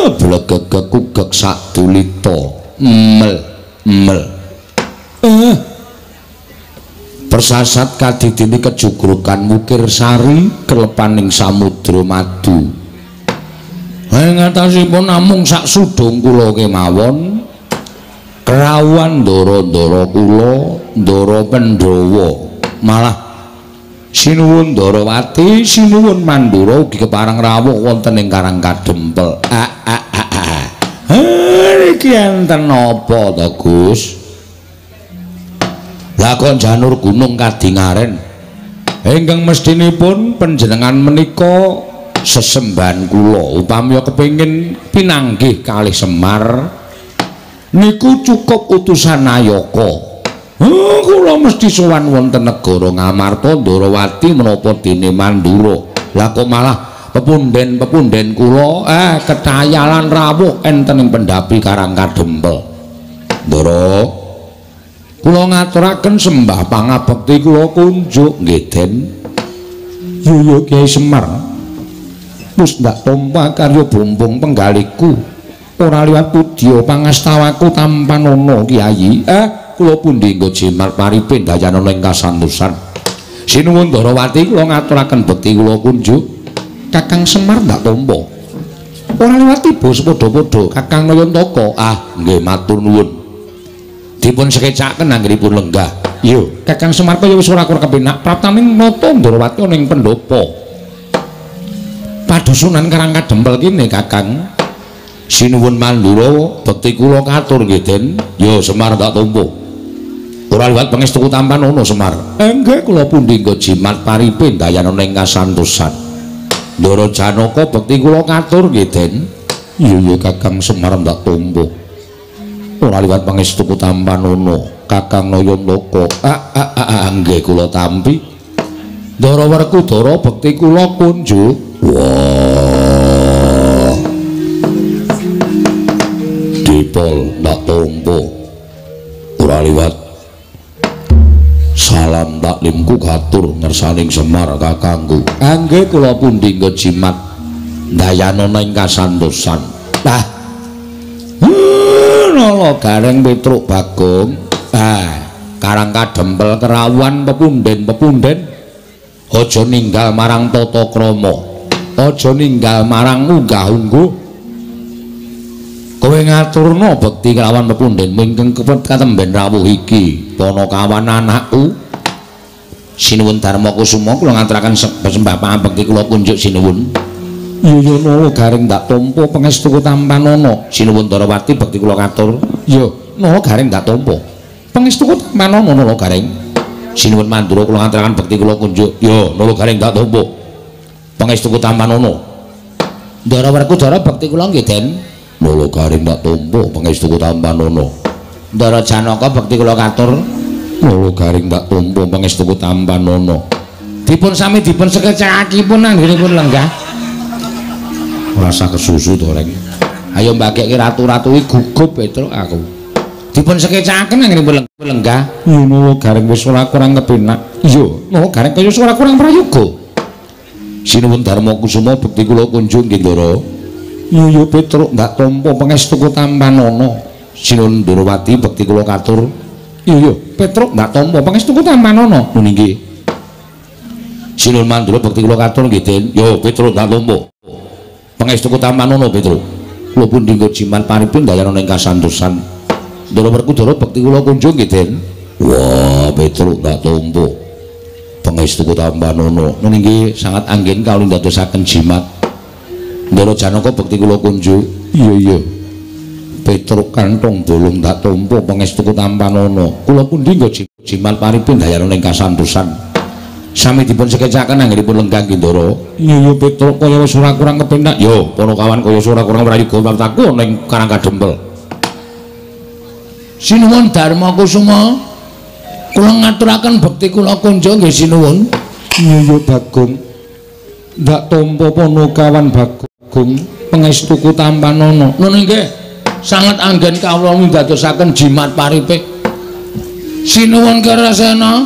blegegek kugek sadulita mel persasat kadidini kejugrukan mukir sari kelepaning samudra madu ing atasipun namung sak sudung kula kemawon kerawan ndara-ndara kula ndara Pandhawa malah sinuwun Ndarawati sinuwun Mandura ugi kepareng rawuh wonten ing Karang Kadempel iki enten apa to Gus lakon janur gunung kadingaren ingkang mestinipun panjenengan menika sesembahan kula upami kepengin pinanggih kalih Semar niku cukup utusan Nayaka kula mesti sowan wonten negara Ngamarta Ndarawati menapa dene Mandura lah kok malah pepunden kula ketayalan rawuh enten ing pendhapi Karang Kadempel Ndara kula ngaturaken sembah pangabekti kula kunjuk nggih Den yo Kyai Semar wis ndak tampa karya bombong penggaliku ora liwat pudya pangastawaku tanpa nono Kyai kula pundi nggo jimat paripin dayana ing kasantosan sinuwun Ndarawati kula ngaturaken bekti kula kunjuk Kakang Semar ndak tampa ora liwat tiba sepadha-padha Kakang Nayantaka nggih matur nuwun dipun sekecaken anggenipun lenggah yo Kakang Semar kaya wis ora kepenak praptaning nata Ndarawati ana ing pendopo padusunan Karang Kadempel kene Kakang sinuwun Mandura bekti kula katur nggih Den yo Semar ndak tampa ora liwat pangestuku tampan ana Semar nggih kula pundi nggo jimat paripin dayana ing kasantosan Ndara Janaka bekti kula katur nggih Den iya Kakang Semar ndak tampa ora liwat pangestuku tampan ana Kakang Nayantaka nggih kula tampi Ndara Werkudara bekti kula kunjuk wah dipol ndak tampa ora liwat salam taklimku katur ngersaning Semar kakangku nggih kula pundi nggo jimat dayana ing kasantosan nala gareng Petruk Bagong Karang Kadempel kerawan pepunden aja ninggal marang tata krama aja ninggal marang unggah-ungguh kowe ngaturna bekti kelawan pepunden ingkang katemben rawuh iki Panakawan anakku sinuwun Darma Kusuma kula ngaturaken sembah pangabekti kula kunjuk sinuwun iya nala garing ndak tampa pangestuku tampan ana sinuwun Ndarawati bekti kula katur iya nala garing ndak tampa pangestuku tampan ana nala garing sinuwun Mandura kula ngaturaken bekti kula kunjuk iya nala garing ndak tampa pangestuku tampan ana Ndara Werkudara bekti kula nggih Den nala garing ndak tampa pangestuku tampan ana Ndara Janaka bekti kula katur nala garing ndak tampa pangestuku tampan ana dipun sami dipun sekecakipun anggenipun lenggah rasa kesusu to reng ayo mbakekke ratu-ratu iki gugup Petruk aku dipun sekecakaken anggenipun lenggah nala garing wis ora kurang kepenak iya nala garing kaya ora kurang prayoga sinuwun Darma Kusuma bekti kula kunjuk nggih Ndara iya Petruk ndak tampa pangestuku tampan ana sinuwun Ndarawati bekti kula katur iya Petruk ndak tampa pangestuku tampan ana ngono nggih sinuwun Mandura bekti kula katur nggih Den yo Petruk ndak tampa pangestuku tampan ana Petruk kula pundi nggo jimat paripin dayana ing kasantosan Ndara Werkudara bekti kula kunjuk nggih Den wah Petruk ndak tampa pangestuku tampan ana ngono nggih sangat anggen kawula ndadosaken jimat Ndara Janaka bekti kula kunjuk iya Petruk kantong bolong ndak tampa pangestuku tampan ana kula pundi nggo jimat paripin dayana ing kasantosan sami dipun sekecaken anggenipun lenggah nggih Ndara iya Petruk kaya wis ora kurang kepenak yo Panakawan kaya ora kurang prayoga pamtaku ning Karang Kadempel sinuwun Darma Kusuma kula ngaturaken bekti kula kunjuk nggih sinuwun iya Bagong ndak tampa Panakawan Bagong pangestuku tampan ana ngono nggih sangat anggen kawula ndadosaken jimat paripik sinuwun Karasena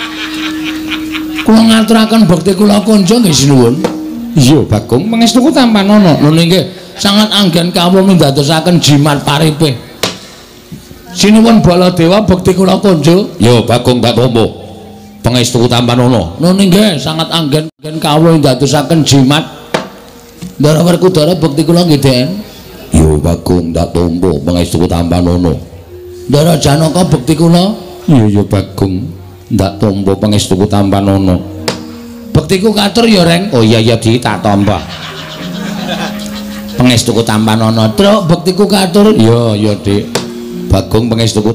kula ngaturaken bekti kula kunjuk nggih sinuwun iya Bagong pangestuku tampan ana ngono nggih sangat anggen kawula mindadosaken jimat paripe. Sinuwun Baladewa bekti kula konjuk. Ya Bagong Batombo. Pangestu Tampanono. Nun nggih sangat anggen kawula mindadosaken jimat. Ndara Werkudara bekti kula nggih Den. Ya Bagong Batombo pangestu Tampanono. Ndara Janaka bekti kula. Ya Bagong Batombo pangestu Tampanono. Bektiku katur ya Reng. Oh iya tak tampa. Pangestuku Tampanono. Truk bektiku katur. Ya Dik. Bagong pangestuku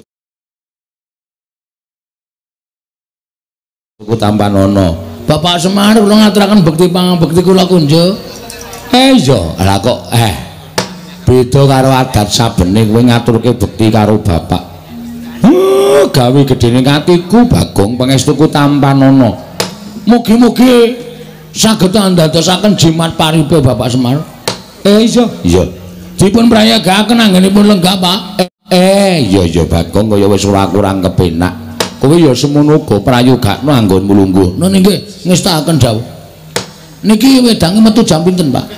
Tampanono. Bapak Semar kula ngaturaken bekti pangabekti kula kunjuk. Iya, lha kok beda karo adat sabene kowe ngaturke bekti karo bapak. Gawe gedene katiku Bagong pangestuku Tampanono. Mugi-mugi saged ndadosaken jimat paripe Bapak Semar. Iya. Dipun prayagaken anggenipun lenggah, Pak. Iya Bagong kaya wis ora kurang kepenak. Kowe ya semono uga prayogakno anggonmu lungguh. Nun nggih ngestakaken dawuh. Niki wedange metu jam pinten, Pak?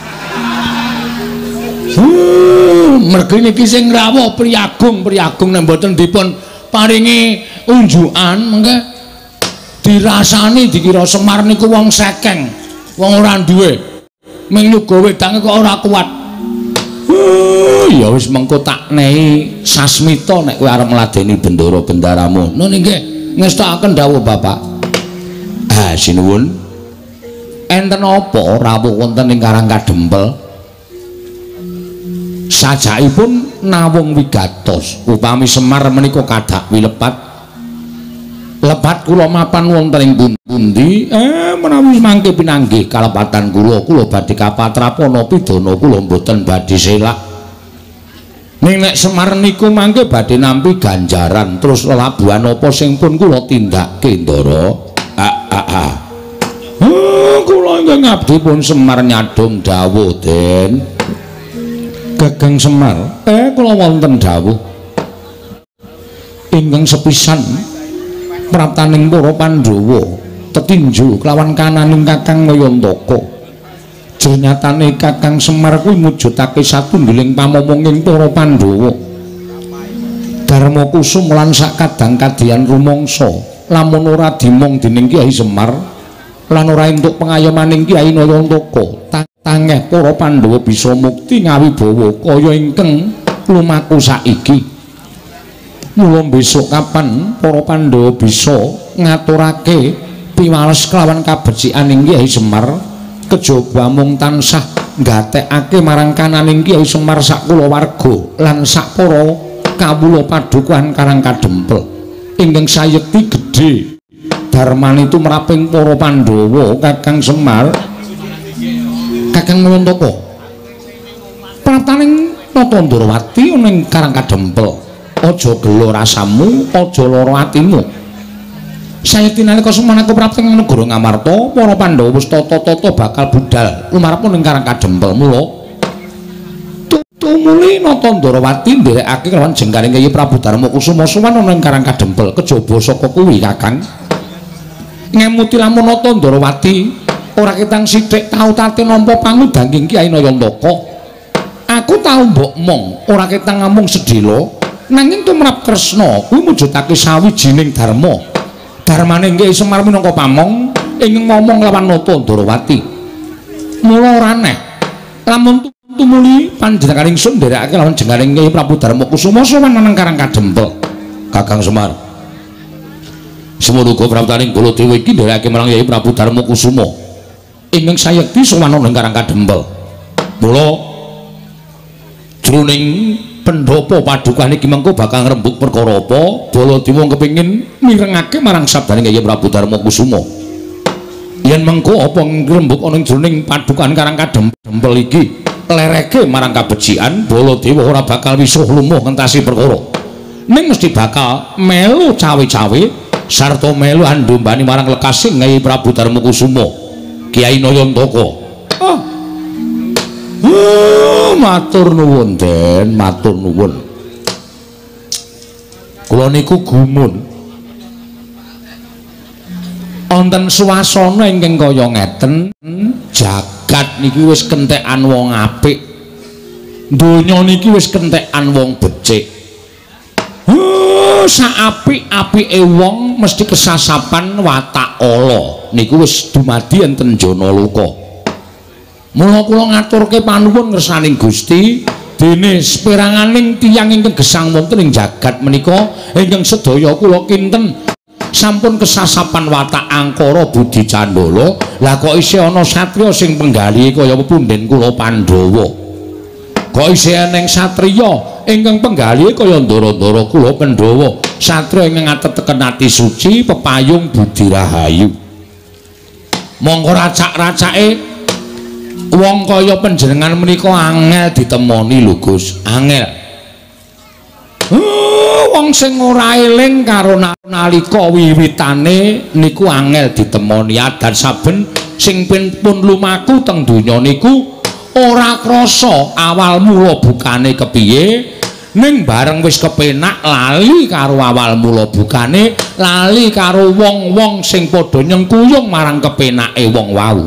Mergi niki sing rawuh priyagung nek mboten dipun paringi unjukan mengke dirasani dikira Semar niku wong sekeng, wong ora duwe. Ming nyuga wedange kok ora kuat. Ya wis mengko tak nehi sasmita nek kowe arep ngladeni bendara-bendaramu. Nun nggih ngestakaken dawuh Bapak. Sinuwun. Enten apa rawuh wonten ing Karangkadempel? Sajakipun nawung wigatos upami Semar menika kadak wilepat. Lepat kula mapan wonten ing pundi? Menawi mangke pinanggih kalepatan kula badhe kapatrapana pidana kula mboten badhe selak. Ning nek Semar niku mangke badhe nampi ganjaran terus lelabuhan apa sing pun kula tindakke Ndara. Kula inggih ngabdi pun Semar nyadong dawuh Den. Kakang Semar, kula wonten dawuh. Ingkang sepisan praptaning para Pandhawa tetinju kelawan kananing Kakang Nayantaka. Janyatane Kakang Semar kuwi mujudake satunggiling pamomonging para Pandhawa. Darma kusum lan sakadang kadhian rumangsa lamun ora dimong dening Kyai Semar lan ora entuk pengayamaning Kyai Nayantaka, tangeh para Pandhawa bisa mukti ngawibawa kaya ingkang lumaku saiki. Mula besok kapan para Pandhawa bisa ngaturake piwales kelawan kabecikaning Kyai Semar kejaba mung tansah nggatekake marang kananing Kyai Semar sak kulawarga lan sak para kawula padukuhan Karangkadempel ingkang sayekti gedhe darmanitu meraping para Pandhawa. Kakang Semar, Kakang Nayantaka, prataning Natandrawati ana ing Karangkadempel. Aja gelo rasamu, aja lara atimu. Sayekti nalika semana kaprapting negara Ngamarta, para Pandhawa wis tata-tata bakal budal lumarepun ing Karangkadempel. Mula tumuli Natandrawati nderekake kelawan jengkaring Kyai Prabu Darmakusuma sowan ana ing Karangkadempel. Kejaba saka kuwi Kakang, ngemuti lamun Natandrawati ora ketang sithik tau tate nampa pangudanging Kyai Nayantaka. Aku tau mbok mong ora ketang ngamung sedhela. Nanging tumrap Kresna kuwi mujudake sawijining dharma. Darmane Kyai Semar minangka pamong ing ngomong lawan Natandrawati. Mula ora aneh lamun tumuli panjenengan ingsun nderekake lawan jengkaring Kyai Prabu Darmakusuma sowan nang Karangkadempel. Kakang Semar, semono uga praptaning Baladewa iki nderekake marang Kyai Prabu Darmakusuma ingkang sayekti sowan nang Karangkadempel. Mula jroning pendopo padukan iki mengko bakal ngrembug perkara apa? Baladewa kepengin mirengake marang sabdaning Kyai Prabu Darmakusuma. Yen mengko apa ngrembug ana ing jroning padukan Karangkadempel iki lereke marang kabecikan, Baladewa ora bakal wisuh lumuh ngentasi perkara. Ning mesti bakal melu cawe-cawe sarta melu andombani marang lekasing Kyai Prabu Darmakusuma, Kyai Nayantaka. Matur nuwun Den, matur nuwun. Kula niku gumun wonten swasana ingkang kaya ngeten, jagat niki wis kentekan wong apik, donya niki wis kentekan wong becik. Saapik-apike wong mesti kesasapan watak ala niku wis dumadi enten Janaloka. Mula kula ngaturke panuwun ngersaning Gusti dene speranganing tiyang ingkang gesang wonten ing jagat menika ingkang sedaya kula kinten sampun kesasapan watak angkara budi candala. Lah kok isih ana satriya sing penggali kaya pepunden kula Pandhawa. Kok isih eneng satriya ingkang penggali kaya ndara-ndara kula Pandhawa. Satriya ingkang ateteken ati suci pepayung budi rahayu. Monggo racak-racake wong kaya panjenengan menika angel ditemoni lho Gus, angel. Wong sing ora eling karo nalika wiwitane niku angel ditemoni. Adan saben sing pun lumaku teng donya niku ora krasa awal mula bukane kepiye, ning bareng wis kepenak lali karo awal mula bukane, lali karo wong-wong sing padha nyengkuyung marang kepenake wong wau.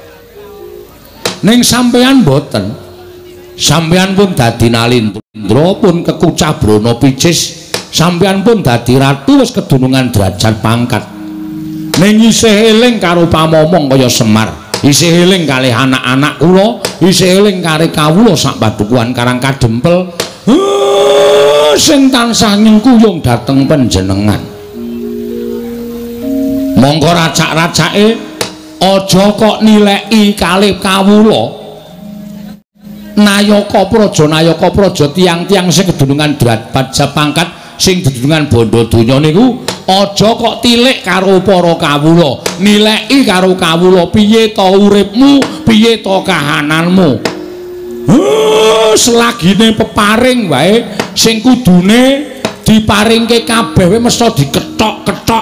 Ning sampeyan boten, sampeyan pun dadi Nalindra, pun kekucah Brana Picis, sampeyan pun dadi ratu wis kedunungan derajat pangkat. Ning isih eling karo pamomong kaya Semar, isih eling kalih anak-anak kula, isih eling karo kawula sak padukuhan Karang Kadempel sing tansah nyengkuyung dhateng panjenengan. Monggo racak-racake aja kok nileki kalih kawula. Nayaka praja tiang-tiang sing kedunungan derajat pangkat sing kedunungan bondo donya niku aja kok tilik karo para kawula, nileki karo kawula piye ta uripmu, piye ta kahananmu. Selagine peparing wae sing kudune diparingke kabeh mesti diketok-ketok.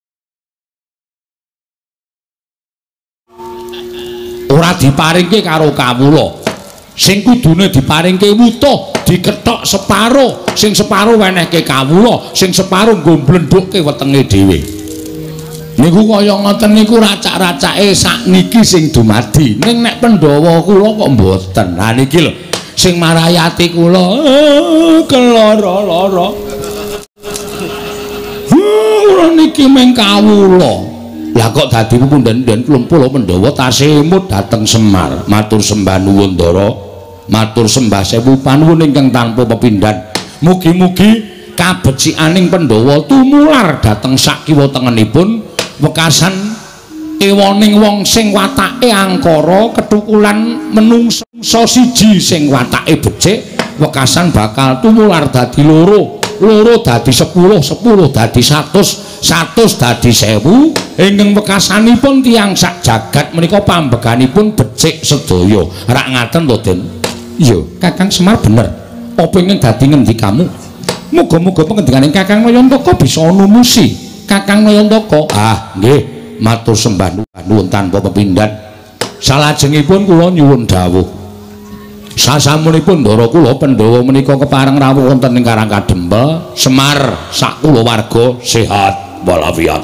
Ora diparingke karo kawula. Sing kudune diparingke wutuh diketok separo, sing separo wenehke kawula, sing separo nggo mblendhukke wetenge dhewe. Niku kaya ngoten niku racak-racake sakniki sing dumadi. Ning nek Pandhawa kula kok mboten. Ha niki lho sing marayati kula kelara-lara. Ora niki meng kawula. Lah kok dadi punden-punden klumpul Pandhawa tasih emut dhateng Semar, matur sembah nuwun Ndara, matur sembah sewu panuwun ingkang tanpa pepindhan. Mugi-mugi kabecikaning Pandhawa tumular dhateng sak kiwa tengenipun wekasan ewoning wong sing watake angkara ketukulan menungsa siji sing watake becik wekasan bakal tumular dadi loro dadi 10 dadi 100 dadi 1000 ingkang wekasanipun tiyang sak jagat menika pambeganipun becik sedaya. Rak ngaten to Den? Iya Kakang Semar bener apa ingin dadi ngendikamu? Muga-muga pengendikaning Kakang Nayantaka bisa numusi Kakang Nayantaka. Nggih matur sembah nuwun tanpa pepindhan. Salajengipun kula nyuwun dawuh sasampunipun Ndara kula Pandhawa menika kepareng rawuh wonten ing Karang Kadempel, Semar sak kulawarga sehat walafiat.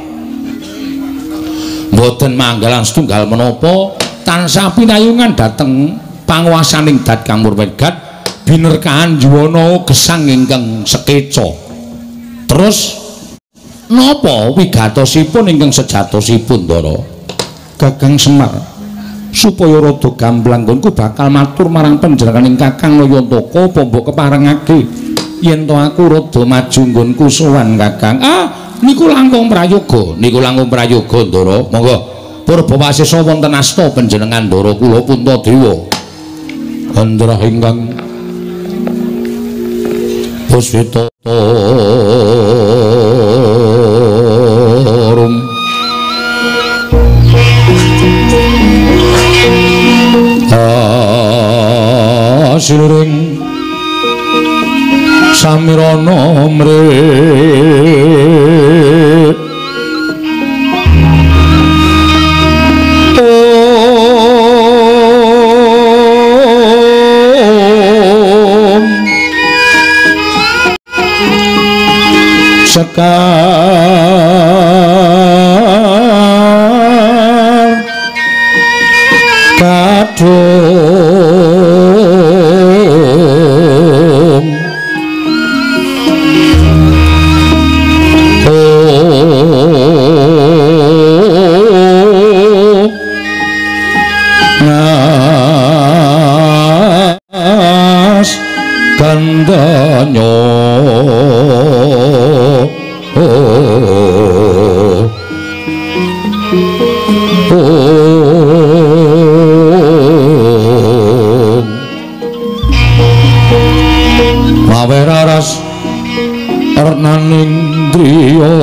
Mboten manggalan setunggal menapa tansah pinayungan dhateng panguwasaning Dat Kang Murmegat binerkahan juwana gesang ingkang sekeca. Terus napa wigatosipun ingkang sejatosipun Ndara? Kakang Semar supaya rada gamblang nggonku bakal matur marang panjenenganing Kakang Nayantaka apa mbok keparengake yen to aku rada maju nggonku sowan Kakang. Niku langkung prayoga, Ndara. Monggo purba wasesa wonten asta panjenengan Ndara kula Puntadewa. Andra ingkang Puspita Siluring samirana mrit sekar kadoh dandanyo Maweraras Ernaning driya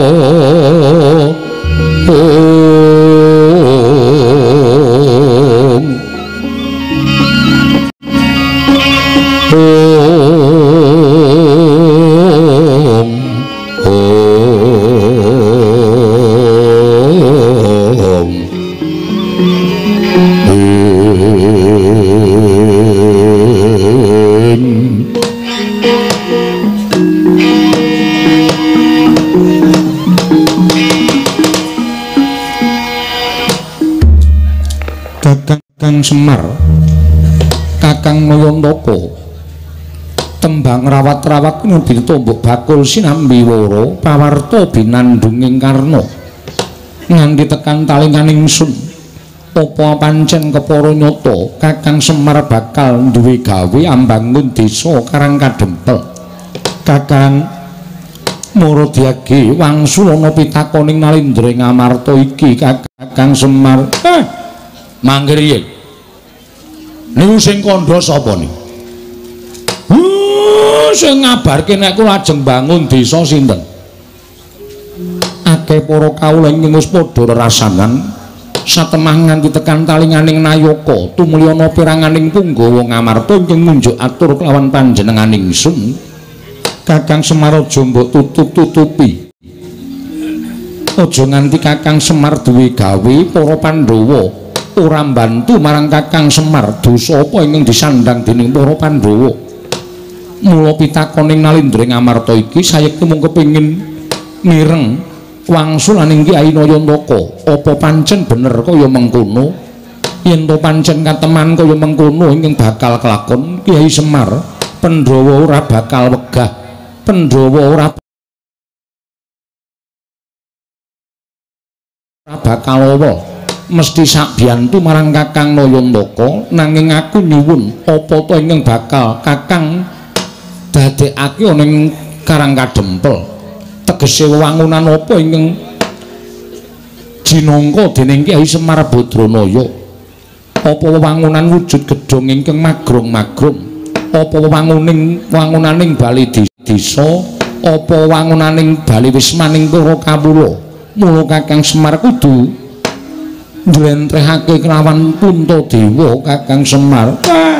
Kakang Semar Kakang Nayantaka tembang rawat-rawat nudi tombok bakul sinambi wara pawarta binandunging karna nganti tekan talinganing sun apa pancen kepara nyata Kakang Semar bakal duwe gawe ambangun desa Karang Kadempel. Kakang Maradyagi wangsul ana pitakoning Nalindra Ngamarta iki Kakang Semar mangkir yen niku sing kandha sapa niku? Sing ngabarke nek kula lajeng bangun desa sinten? Akeh para kawula ing wis padha rerasanan satemah nganti tekan talinganing Nayaka tumuli ana piranganing Punggawa Ngamarta ingkang ngunjuk atur kelawan panjenenganing sun. Kakang Semar aja mbok tutup-tutupi. Aja nganti Kakang Semar duwe gawe para Pandhawa ora mbantu marang Kakang Semar dosa apa ingkang disandang dening para Pandhawa. Mula pitakoning Nalindra Ngamarta iki sayekti mung kepengin mireng wangsulaning Kyai Nayantaka apa pancen bener kaya mengkono. Yen to pancen kateman kaya mengkono ingkang bakal kelakon Kyai Semar Pandhawa ora bakal wegah, Pandhawa ora bakal awa. Mesti sakbiyantu marang Kakang Nayantaka nanging aku nyuwun apa to ingkang bakal Kakang dadekake ana ing Karang Kadempel. Tegese wewangunan apa ingkang jinangka dening Kyai Semar Badranaya? Apa wewangunan wujud gedhong ingkang magrong-magrong? Apa wangunaning bali desa? Apa wangunaning bali wismaning para kawula? Mula Kakang Semar kudu njlentrehake kelawan Puntadewa Kakang Semar.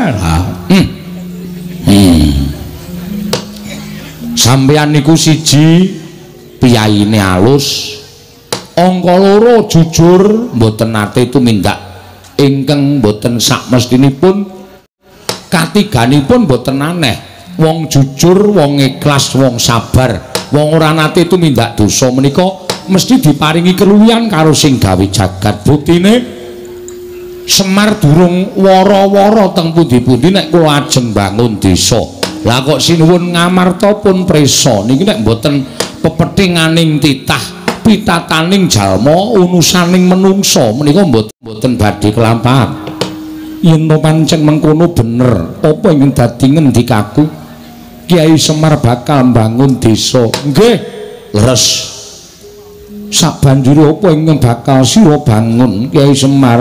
Sampeyan niku siji piyaine alus, angka loro jujur mboten nate tumindak ingkang mboten sakmestinipun, katiganipun mboten aneh. Wong jujur, wong ikhlas, wong sabar, wong ora nate tumindak dosa menika mesti diparingi keluwihan karo sing gawe jagat. Buktine Semar durung wara-wara teng pundi-pundi nek kula ajeng bangun desa. Lah kok sinuwun Ngamarta pun prisa niki nek mboten pepethinganing titah pitataning jalma unusaning menungsa menika mboten badhe kelampahan. Yen to pancen mengkono bener apa ingkang dadi ngendikaku Kyai Semar bakal mbangun desa. Nggih, leres. Sabanjure apa ingkang bakal sira bangun Kyai Semar?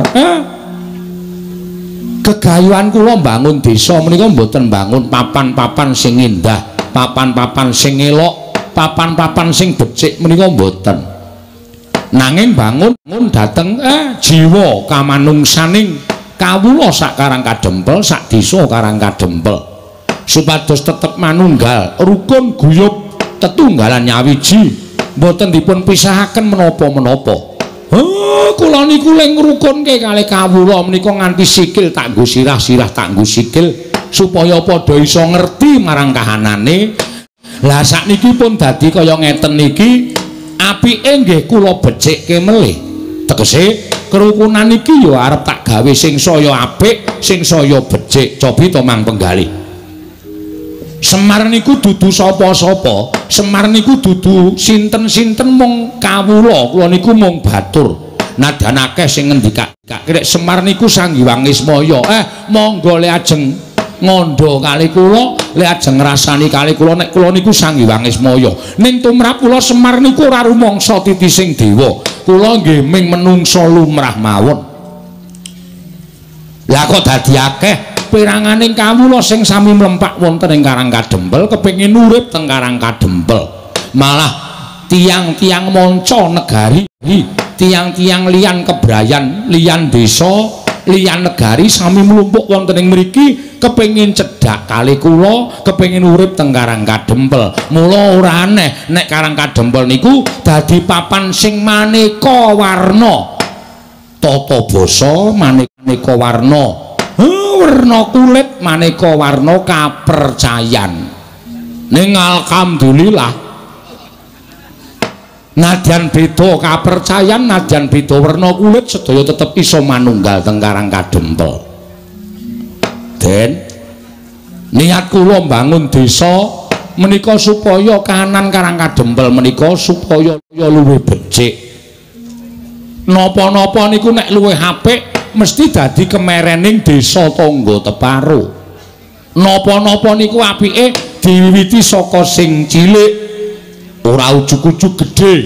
Gegayuhan kula mbangun desa menika mboten mbangun papan-papan sing indah, papan-papan sing elok, papan-papan sing becik menika mboten. Nanging bangun dhateng jiwa kamanungsaning kawula sak Karang Kadempel, sak desa Karang Kadempel. Supados tetep manunggal, rukun guyub, tetunggalan nyawiji, mboten dipun pisahaken menapa-menapa. Kula niku leng ngrukunke kalih kawula menika nganti sikil tak nggo sirah-sirah tak nggo sikil supaya padha iso ngerti marang kahanane. Lah sakniki pun dadi kaya ngeten niki apike nggih kula becikke melih. Tegese kerukunan iki ya arep tak gawe sing saya apik, sing saya becik. Cobi to Mang Penggalih. Semar niku dudu sapa-sapa. Semar niku dudu sinten-sinten mung kawula. Kula niku mung batur. Nadan akeh sing ngendikake nek Semar niku Sanghyang Ismaya. Monggo le ajeng ngandha kali kula lek ajeng ngrasani kali kula nek kula niku Sang Hyang Ismaya ning tumrap kula Semar niku ora rumangsa titising dewa kula nggih ming menungsa lumrah mawon lah kok dadi akeh piranganing kawula sing sami mlempak wonten ing Karang Kadempel kepengin urip teng Karang Kadempel malah tiang-tiang manca negari tiang-tiang liyan kebrayan liyan desa liyan negari sami mlumpuk wonten ing mriki kepengin cedhak kali kula kepengin urip teng Karang Kadempel mula ora aneh nek Karang Kadempel niku dadi papan sing maneka warna tata basa maneka warna warna kulit maneka warna kapercayan ning alhamdulillah nadyan beda kapercayan nadyan beda werna kulit sedaya tetep iso manunggal teng Karang Kadempel. Den niat kula mbangun desa menika supaya kahanan Karang Kadempel menika supaya luwih becik. Napa-napa niku nek luwih apik mesti dadi kemerening desa tangga teparo. Napa-napa niku apike diwiwiti saka sing cilik ora ujug-ujug gedhe.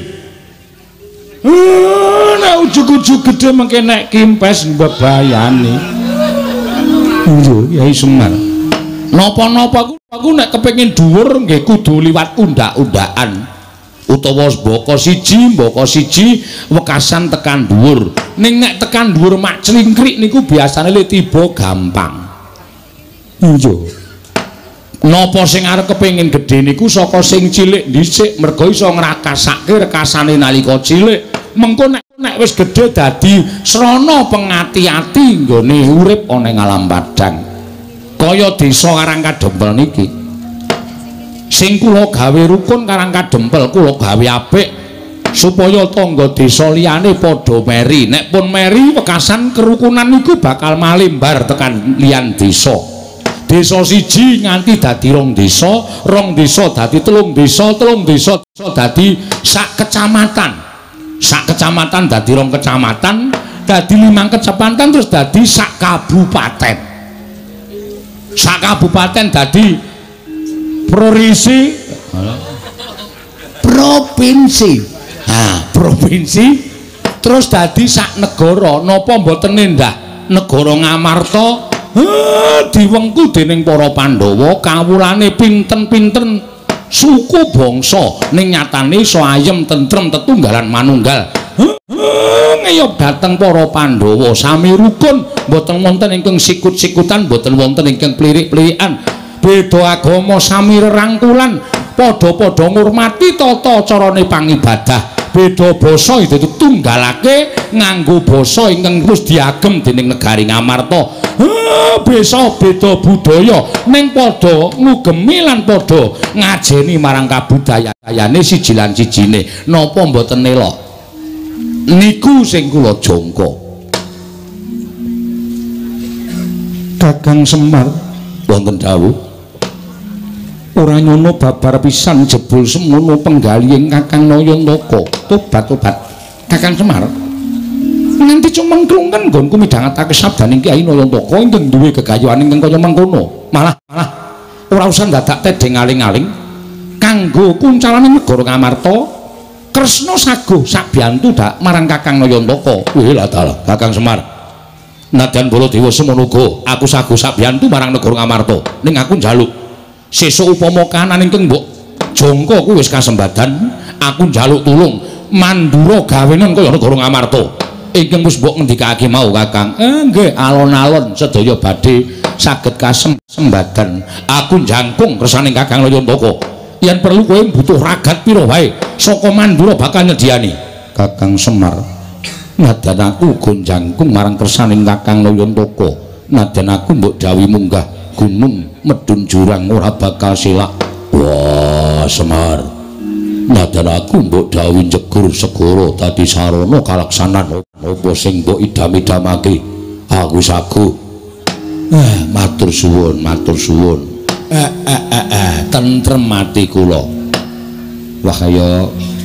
Nek ujug-ujug gedhe mengke nek kimpes mbebayani. Lho, Yai Semar. Napa-napa aku nek kepengin dhuwur nggih kudu liwat undak-undakan. Utawa mbaka siji wekasan tekan dhuwur. Ning nek tekan dhuwur mak clingkrik niku biasane le tiba gampang. Iya. Napa sing arep kepengin gedhe niku saka sing cilik dhisik mergo iso ngrakasake rekasane nalika cilik mengko nek wis gedhe dadi srana pengati-ati nggone urip ana ing alam padang kaya desa Karang Kadempel niki sing kula gawe rukun Karang Kadempel kula gawe apik supaya tangga desa liyane padha meri nek pun meri wekasan kerukunan niku bakal malimbar tekan liyan desa. Desa siji nganti dadi rong desa dadi telung desa dadi sak kecamatan dadi rong kecamatan dadi 5 kecamatan terus dadi sak kabupaten dadi provinsi terus dadi sak negara napa mboten endah negara Ngamarta diwengku dening para Pandhawa kawulane pinten-pinten suku bangsa ning nyatane iso ayem tentrem tetunggalan manunggal ngeyop dateng para Pandhawa sami rukun mboten wonten ingkang sikut-sikutan mboten wonten ingkang plirik-plirikan beda agama sami rerangkulan padha-padha ngurmati tata carane pangibadah beda basa itu tunggalake nganggo basa ingkang wis diagem dening negari Ngamarta beda budaya ning padha ngugemi lan padha ngajeni marang kabudayane siji lan sijine napa mboten elok niku sing kula jangka Kakang Semar wonten dawuh ora nyono babar pisan jebul semono penggalihing Kakang Nayantaka tobat Kakang Semar nganti cuma krungen nggonku midhangetake sabdaning Kyai Nayantaka ingkang duwe gegayuhan ingkang kaya mangkono malah ora usah dadak tedeng aling-aling kanggo kuncalane negara Ngamarta Kresna saguh sabiyantu dak marang Kakang Nayantaka weh lah dalah Kakang Semar nadyan Baladewa semono uga aku saguh sabiyantu marang negara Ngamarta ning aku njaluk sesuk upama kahanan ingkang mbok jangka kuwi wis kasembadan aku njaluk tulung mandura gawenan kaya negara Ngamarta ingkang wis mbok ngendikake mau Kakang nggih alon-alon sedaya badhe saged kasembadan aku njangkung kersaning Kakang Nayantaka yen perlu kowe butuh ragat pira wae saka mandura bakal nyediani Kakang Semar nadyan aku uga njangkung marang kersaning Kakang Nayantaka nadyan aku mbok dawuhi munggah gunung medun jurang ora bakal silak wah Semar nadyan aku mbok dawuhi njegur segara dadi sarana kalaksanan apa sing mbok idam-idamake aku saguh matur suwun tentrem ati kula wah kaya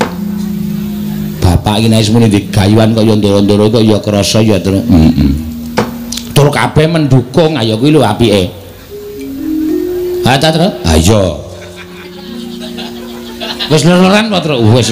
bapak iki nek semono digayuhan kaya ndara-ndara kaya krasa ya tur kabeh mendukung ayo kuwi lho apike Ha ta terus? Ha iya. Wis lereran apa terus wis.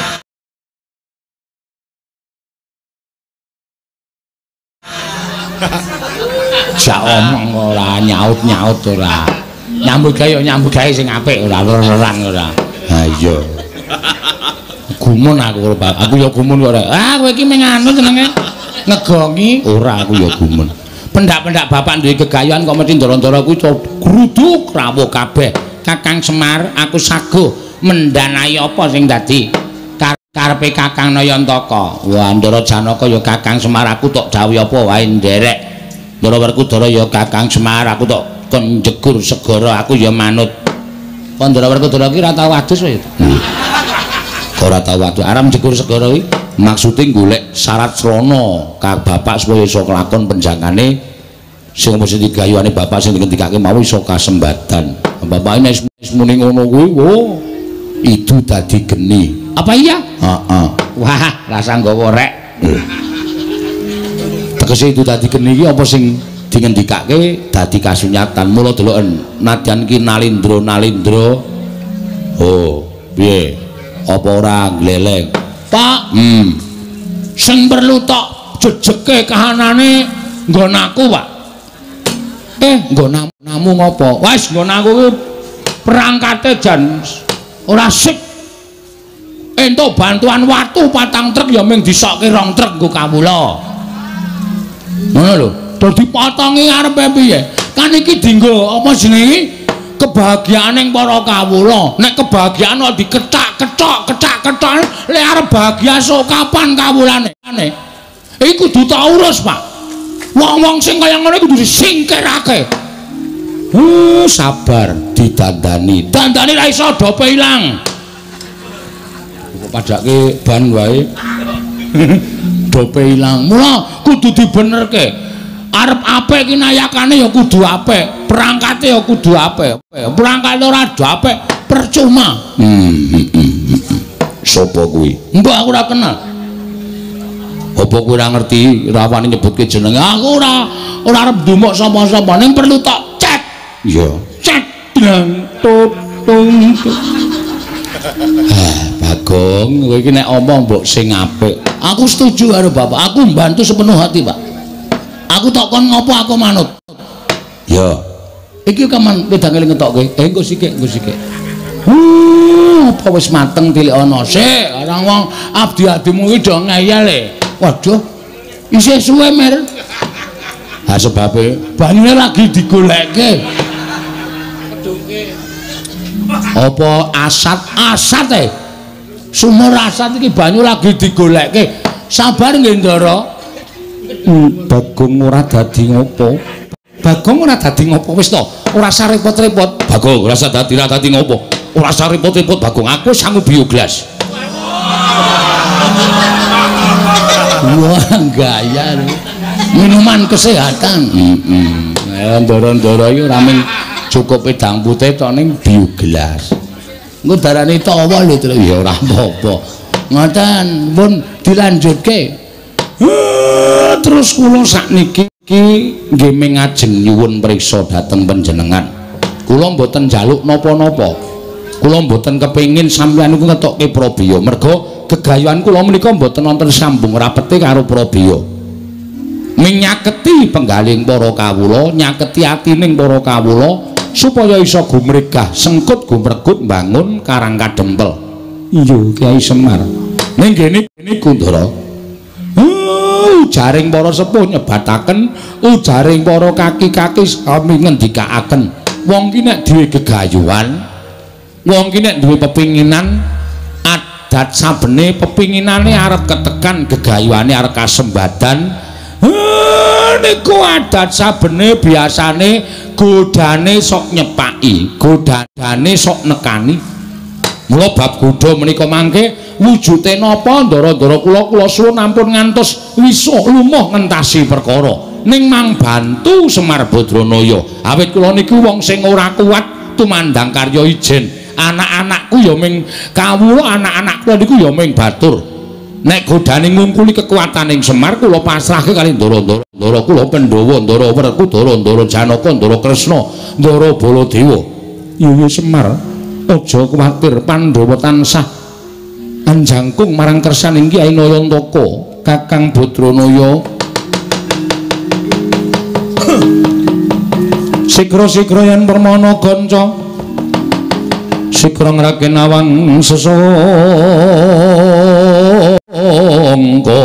Jak omong ora nyaut-nyaut ora. Nyambut gawe sing apik ora lereran ora. Ha iya. Gumun aku ya gumun kok ora. Ah kowe iki meng anu jenenge ngegongi ora aku ya gumun. Pendak-pendak bapak duwe gegayuhan kok mesti ndara-ndara kuwi gruduk rawuh kabeh. Kakang Semar aku saguh mendanai apa sing dadi karepe Kakang Nayantaka. Wah Ndara Janaka ya Kakang Semar aku tok dawuh apa wae nderek. Ndara Werkudara ya Kakang Semar aku tok kon jegur segara aku ya manut. Kok Ndara Werkudara ki ora tau adus wae. Ora tau adus aram jegur segara iki maksude golek syarat srana ka bapak supaya iso kelakon penjangane sing mesti digayuane bapak sing ngendikake mau iso kasembadan. Bapak nek muni ngono kuwi wo itu dadi geni. Apa iya? Heeh. Wah, rasa nggawa rek. Tegese itu dadi geni iki apa sing dingendikake dadi kasunyatan. Mula deloken nadyan ki nalindra. Oh, piye? Apa ora gleleng? Pak, sing perlu tok jejeke kahanane nggon aku, Pak. Nggon namu ngopo? Wis nggon aku kuwi perangkate jan ora sik. Entuk bantuan watu 4 truk ya mung disokke 2 truk nggo kawula. Ngono lho, dadi potongi arepe piye? Kan iki dienggo apa jenenge? Kebahagiaaning para kawula. Nek kebahagiaan kok diketak-ketok lek arep bahagia sok kapan kawulane? Iku kudu tak urus, Pak. Wong-wong sing kaya ngono kudu disingkirake. Sabar didandani. Dandani ra iso dope ilang. Kok padake ban wae. Dope ilang. Mula kudu dibenerke. Arep apik ki nayakane ya kudu apik, perangkate ya kudu apik. Perangkate ora apik percuma. Sopo kuwi? Mbok aku ora kenal. Apa kowe ora ngerti rawani nyebutke jenenge? Aku ora arep ndumuk sapa-sapa, ning perlu tok cek. Iya. Cek tung. Bagong, kowe iki nek omong mbok sing apik. Aku setuju karo Bapak. Aku mbantu sepenuh hati, Pak. Aku tok kon ngopo aku manut. Ya. Iki kaman wedange ngetokke. Engko sithik. Apa wis mateng tilik ana sik. Orang wong abdi-abdimu iki do ngeyel e. Waduh. Isih suwe mer. Ha sebabe banyune lagi digolekke. Apa asat e? Sumur asat iki banyu lagi digolekke. Sabar nggih Ndara. Bagong ora dadi ngopo? Bagong ora dadi ngopo wis to? Ora usah repot-repot. Bagong ora usah dadi ngopo? Ora usah repot-repot Bagong. Aku sanggup bioglas. Wah, gaya. Minuman kesehatan. Ndara-ndara iki ora mung cukup pedang putih tok ning bioglas. Engko darane tawa lho terus ya ora apa-apa. Ngoten, pun dilanjutke. Terus kula sakniki nggih mengajeng nyuwun priksa dhateng panjenengan. Kula mboten njaluk napa-napa. Kula mboten kepengin sampeyan niku ngetokke Prabeya. Merga gegayuhan kula menika mboten wonten sambung rapete karo Prabeya. Menyaketi penggaling para kawula, nyaketi atining para kawula supaya iso gumregah sengkut gumregut mbangun Karang Kadempel. Iya, Kyai Semar. Ning kene niku Ndara. Ujaring para sepuh nyebataken, ujaring para kaki-kaki sami ngendikaaken. Wong ki nek duwe gegayuhan, wong ki nek duwe pepinginan, adat sabene pepinginane arep ketekan, gegayuhane arep kasembadan. Niku adat sabene biasane godane sok nyepaki, godane sok nekani. Mula bab godha menika mangke wujute napa ndara-ndara kula suwun ampun ngantos wisa lumuh ngentasi perkara ning mang bantu Semar Badranaya. Awit kula niku wong sing ora kuat tumandang karya ijen. Anak-anakku ya ming kawula, anak-anak kula niku ya ming batur. Nek godane ngungkuli kekuataning Semar kula pasrahke kali ndara-ndara. Ndara kula Pandhawa, Ndara Werkudara, Ndara Janaka, Ndara Kresna, Ndara Baladewa. Yuyu Semar aja kuwatir Pandhawa tansah anjangkung marang kersaning Kyai Nayantaka Kakang Badranaya sikra-sikra yen permana ganca sikra ngraken awang sesangka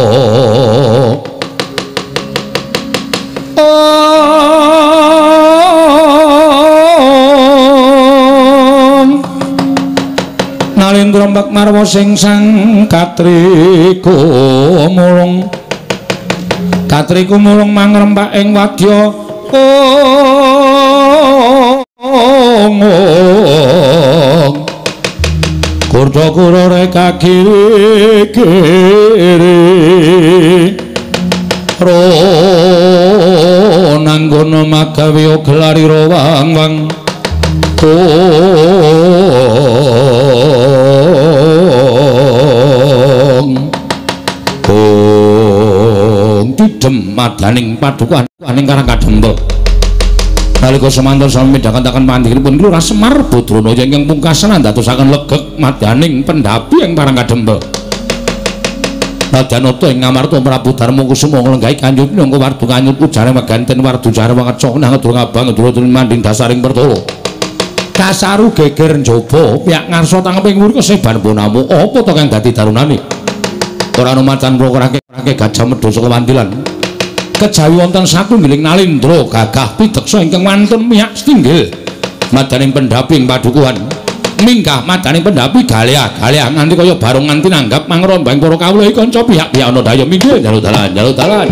nalindra mbak marwa sing sang katriku mulung mangrembak ing wadya Kurda-kura reka kiri-kiri nanggono magawe gelari wang-wang didem madaning padukan aning Karang Kadempel nalika semanten sami midhangetaken pandhipun Lurah Semar Badranaya ingkang pungkasan ndadosaken legek madaning pendhapi ing Karang Kadempel Radanata ing ngamarta Prabu Darmakusuma nglenggahi kanjut minangka wardu kanyut ujare meganten wardu jare wangeca nang durung abang durung manding dasaring pertolo kasaru geger njaba piyak ngarsa tangeping wuri keseban ponamu apa to kang dadi darunane ora ana macan prokrake gajah medha saka wandilan kejawi wonten satunggiling nalindra gagah pideksa ingkang wantun miyak setinggil madaning pendhapi ing padukuhan minggah madaning pendhapi galea nganti kaya barung nganti nanggap mangrombang para kawula kanca pihak-pihak ana daya minggih njaluk dalan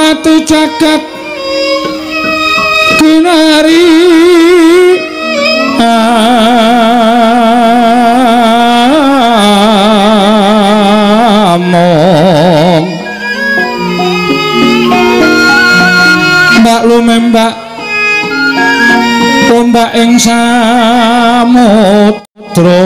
ati jagat kinari among mbak lumembak ombak ing samudra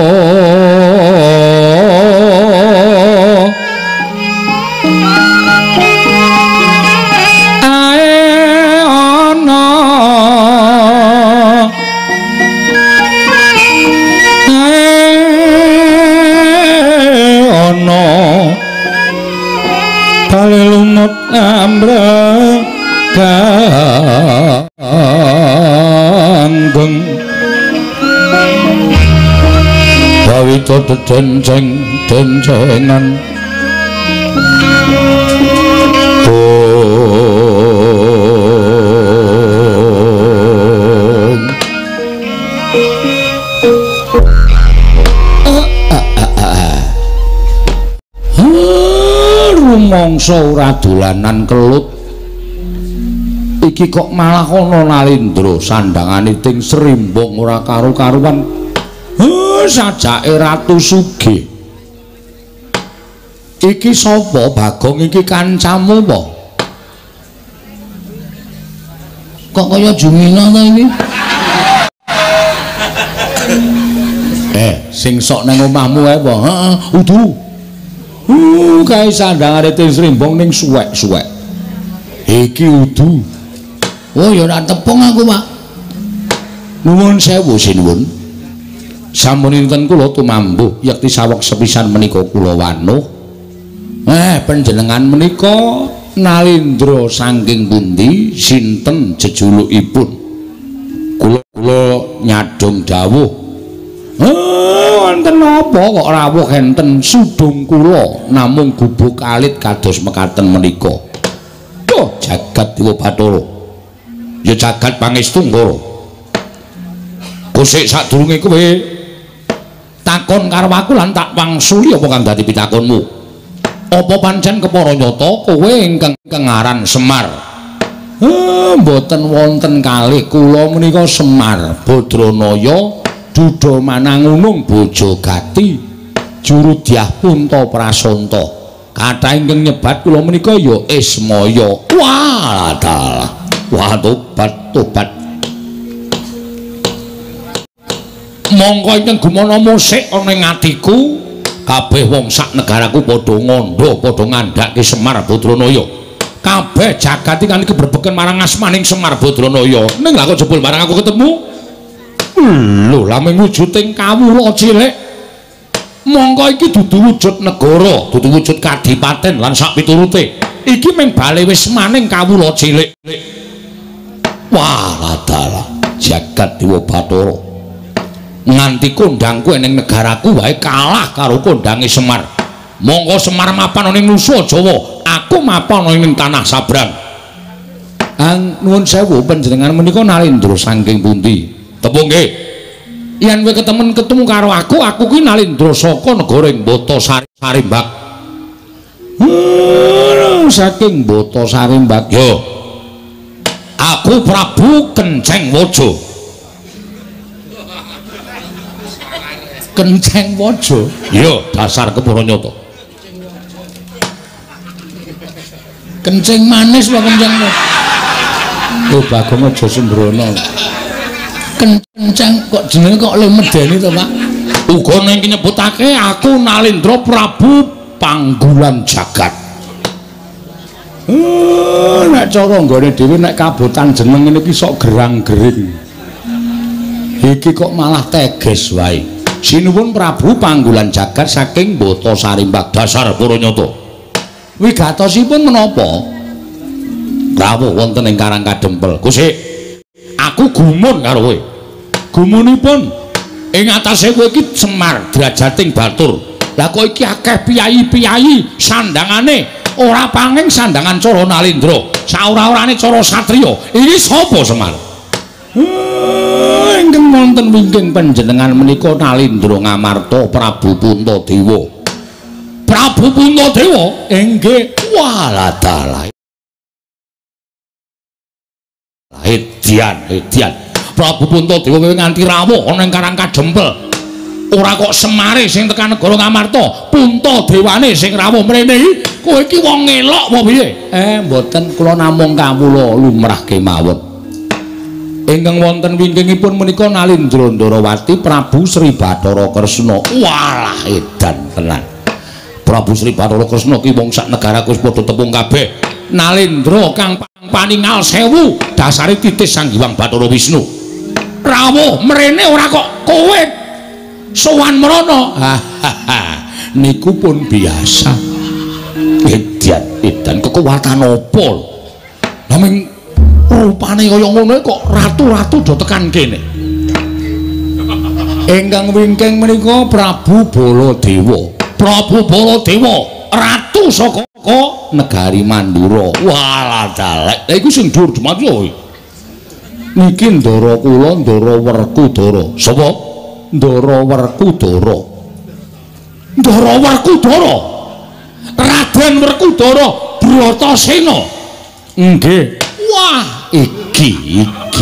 ganggeng bawita denceng-dencengan rumangsa ora dolanan kelut iki kok malah ana Nalindra sandhangane ting Srimbang ora karu-karuan sajake Ratu Sugih iki sapa Bagong iki kancamu apa kok kaya Jumina ta ini sing sok nang omahmu ae apa heeh udu kae sandhangane ting Srimbang ning suwek-suwek iki udu oh ya ora tepung aku Pak nuwun sewu sinuwun sampun kula tumambuh yekti saweg sepisan menika kula wanuh panjenengan menika Nalindra saking pundi sinten jejulukipun kula nyadong dawuh wonten apa kok rawuh enten sudung kula namung gubuk alit kados mekaten menika jagat Dewa Bathara ya jagat pangestu Ndara kosek sadurunge kowe takon karo aku lan tak wangsuli apa kang dadi pitakonmu apa pancen kepara nyata kowe ingkang aran Semar mboten wonten kalih kula menika Semar Badranaya Duda Manangunung Bojogati Jurudyah Punta Prasanta kathah ingkang nyebat kula menika ya Ismaya wah dalah wah tobat mongko ingkang gumana musik ana ing atiku kabeh wong sak negaraku padha ngandha padha ngandhake Semar Badranaya kabeh jagat iki kan iki berbeken marang asmaning Semar Badranaya ning lha kok jebul marang aku ketemu lho lha mung wujuding kawula cilik mongko iki dudu wujud negara dudu wujud kadipaten lan sak piturute iki mung bale wis maning kawula cilik wah dalah jagat Dewa Bathara nganti kondangku ning negaraku wae kalah karo kondange Semar mongko Semar mapan ning Nusa Jawa aku mapan ning tanah Sabrang nuwun sewu panjenengan menika Nalindra saking pundi tepung nggih yen kowe ketemu karo aku kuwi Nalindra saka negara ing Bata Sarimbak saking Bata Sarimbak yo aku Prabu Kenceng Waja Kenceng Waja iya dasar kepara nyata kenceng manis wae kenceng oh Bagong aja sembrono kenceng kok jenenge kok le medeni to Pak uga ning nyebutake aku Nalindra Prabu Panggulan Jagat nek cara nggone dhewe nek kabotan jeneng ngene iki sok gerang-gering iki kok malah teges wae sinuwun Prabu Panggulan Jagat saking Bata Sarimbak dasar para nyata wigatosipun menapa rawuh wonten ing Karang Kadempel Gusti aku gumun karo kowe gumunipun ing atase kowe iki Semar Drajating Batur lah kok iki akeh piyai-piyai sandhangane ora panging sandhangan cara Nalindra saora-orane cara satriya iki sapa Semar ingkang wonten wingking panjenengan menika Nalindra Ngamarta Prabu Puntadewa Prabu Puntadewa inggih walah dalah edian Prabu Puntadewa kowe nganti rawuh ana ing Karang Kadempel ora kok Semare sing tekan negara Ngamarta Puntadewane sing rawuh mrene iki kowe iki wong elok apa piye mboten kula namung kawula lumrah kemawon ingkang wonten wingkingipun menika Nalindra Ndarawati Prabu Sri Bathara Kresna walah edan tenan Prabu Sri Bathara Kresna ki wong sak negaraku wis padha tepung kabeh Nalindra kang paningal 1000 dasare titis Sang Hyang Bathara Wisnu rawuh mrene ora kok kowe sowan mrono niku pun biasa edan kekuatan apa namung rupane kaya ngono kok ratu-ratu do tekan kene ingkang wingking menika Prabu Baladewa ratu saka negari Mandura walah dalek lha iku sing dhuwur demat lho niki Ndara kula Ndara Werkudara sapa Ndara Werkudara Raden Werkudara Bratasena nggih wah iki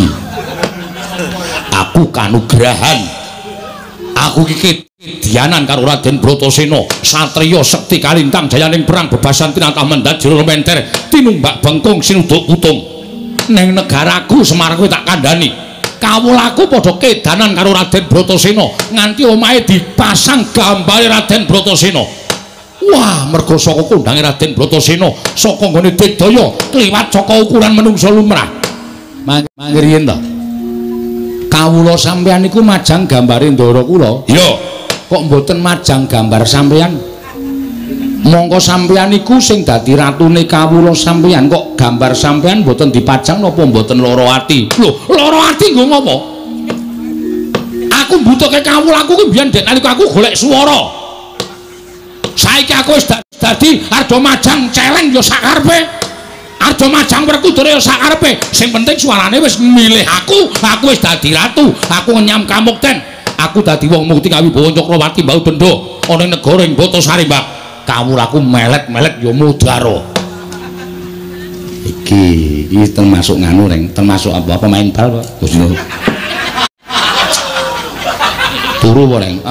aku kanugrahan aku iki kedianan karo Raden Bratasena satriya sekti kalintang jayaning perang bebasan tinatah mendhat jero menter tinumbak bengkung sinuduk putung ning negaraku Semar kuwi tak kandhani kawulaku padha kedanan karo Raden Bratasena nganti omahe dipasang gambare Raden Bratasena wah mergo saka kondange Raden Bratasena saka nggone Digdaya kliwat saka ukuran menungsa lumrah mangke riyen to kawula sampeyan niku majang gambare Ndara kula iya kok mboten majang gambar sampeyan mongko sampeyan niku sing dadi ratune kawula sampeyan kok gambar sampeyan mboten dipajang napa mboten lara ati lho lara ati nggo ngopo aku mbutuhke kawulaku ki biyen dek nalika aku golek swara saiki aku wis dadi arep majang celeng ya sakarepe arep majang Werkudara ya sakarepe sing penting suarane wis milih aku wis dadi ratu aku nyam kamukten aku dadi wong mukti kawibawa Cakrawati Mbau Dendha ana ing negara ing Batasari Mbak kawulaku melet-melet ya mudhara iki termasuk nganu reng termasuk apa pemain bal Pak turu apa reng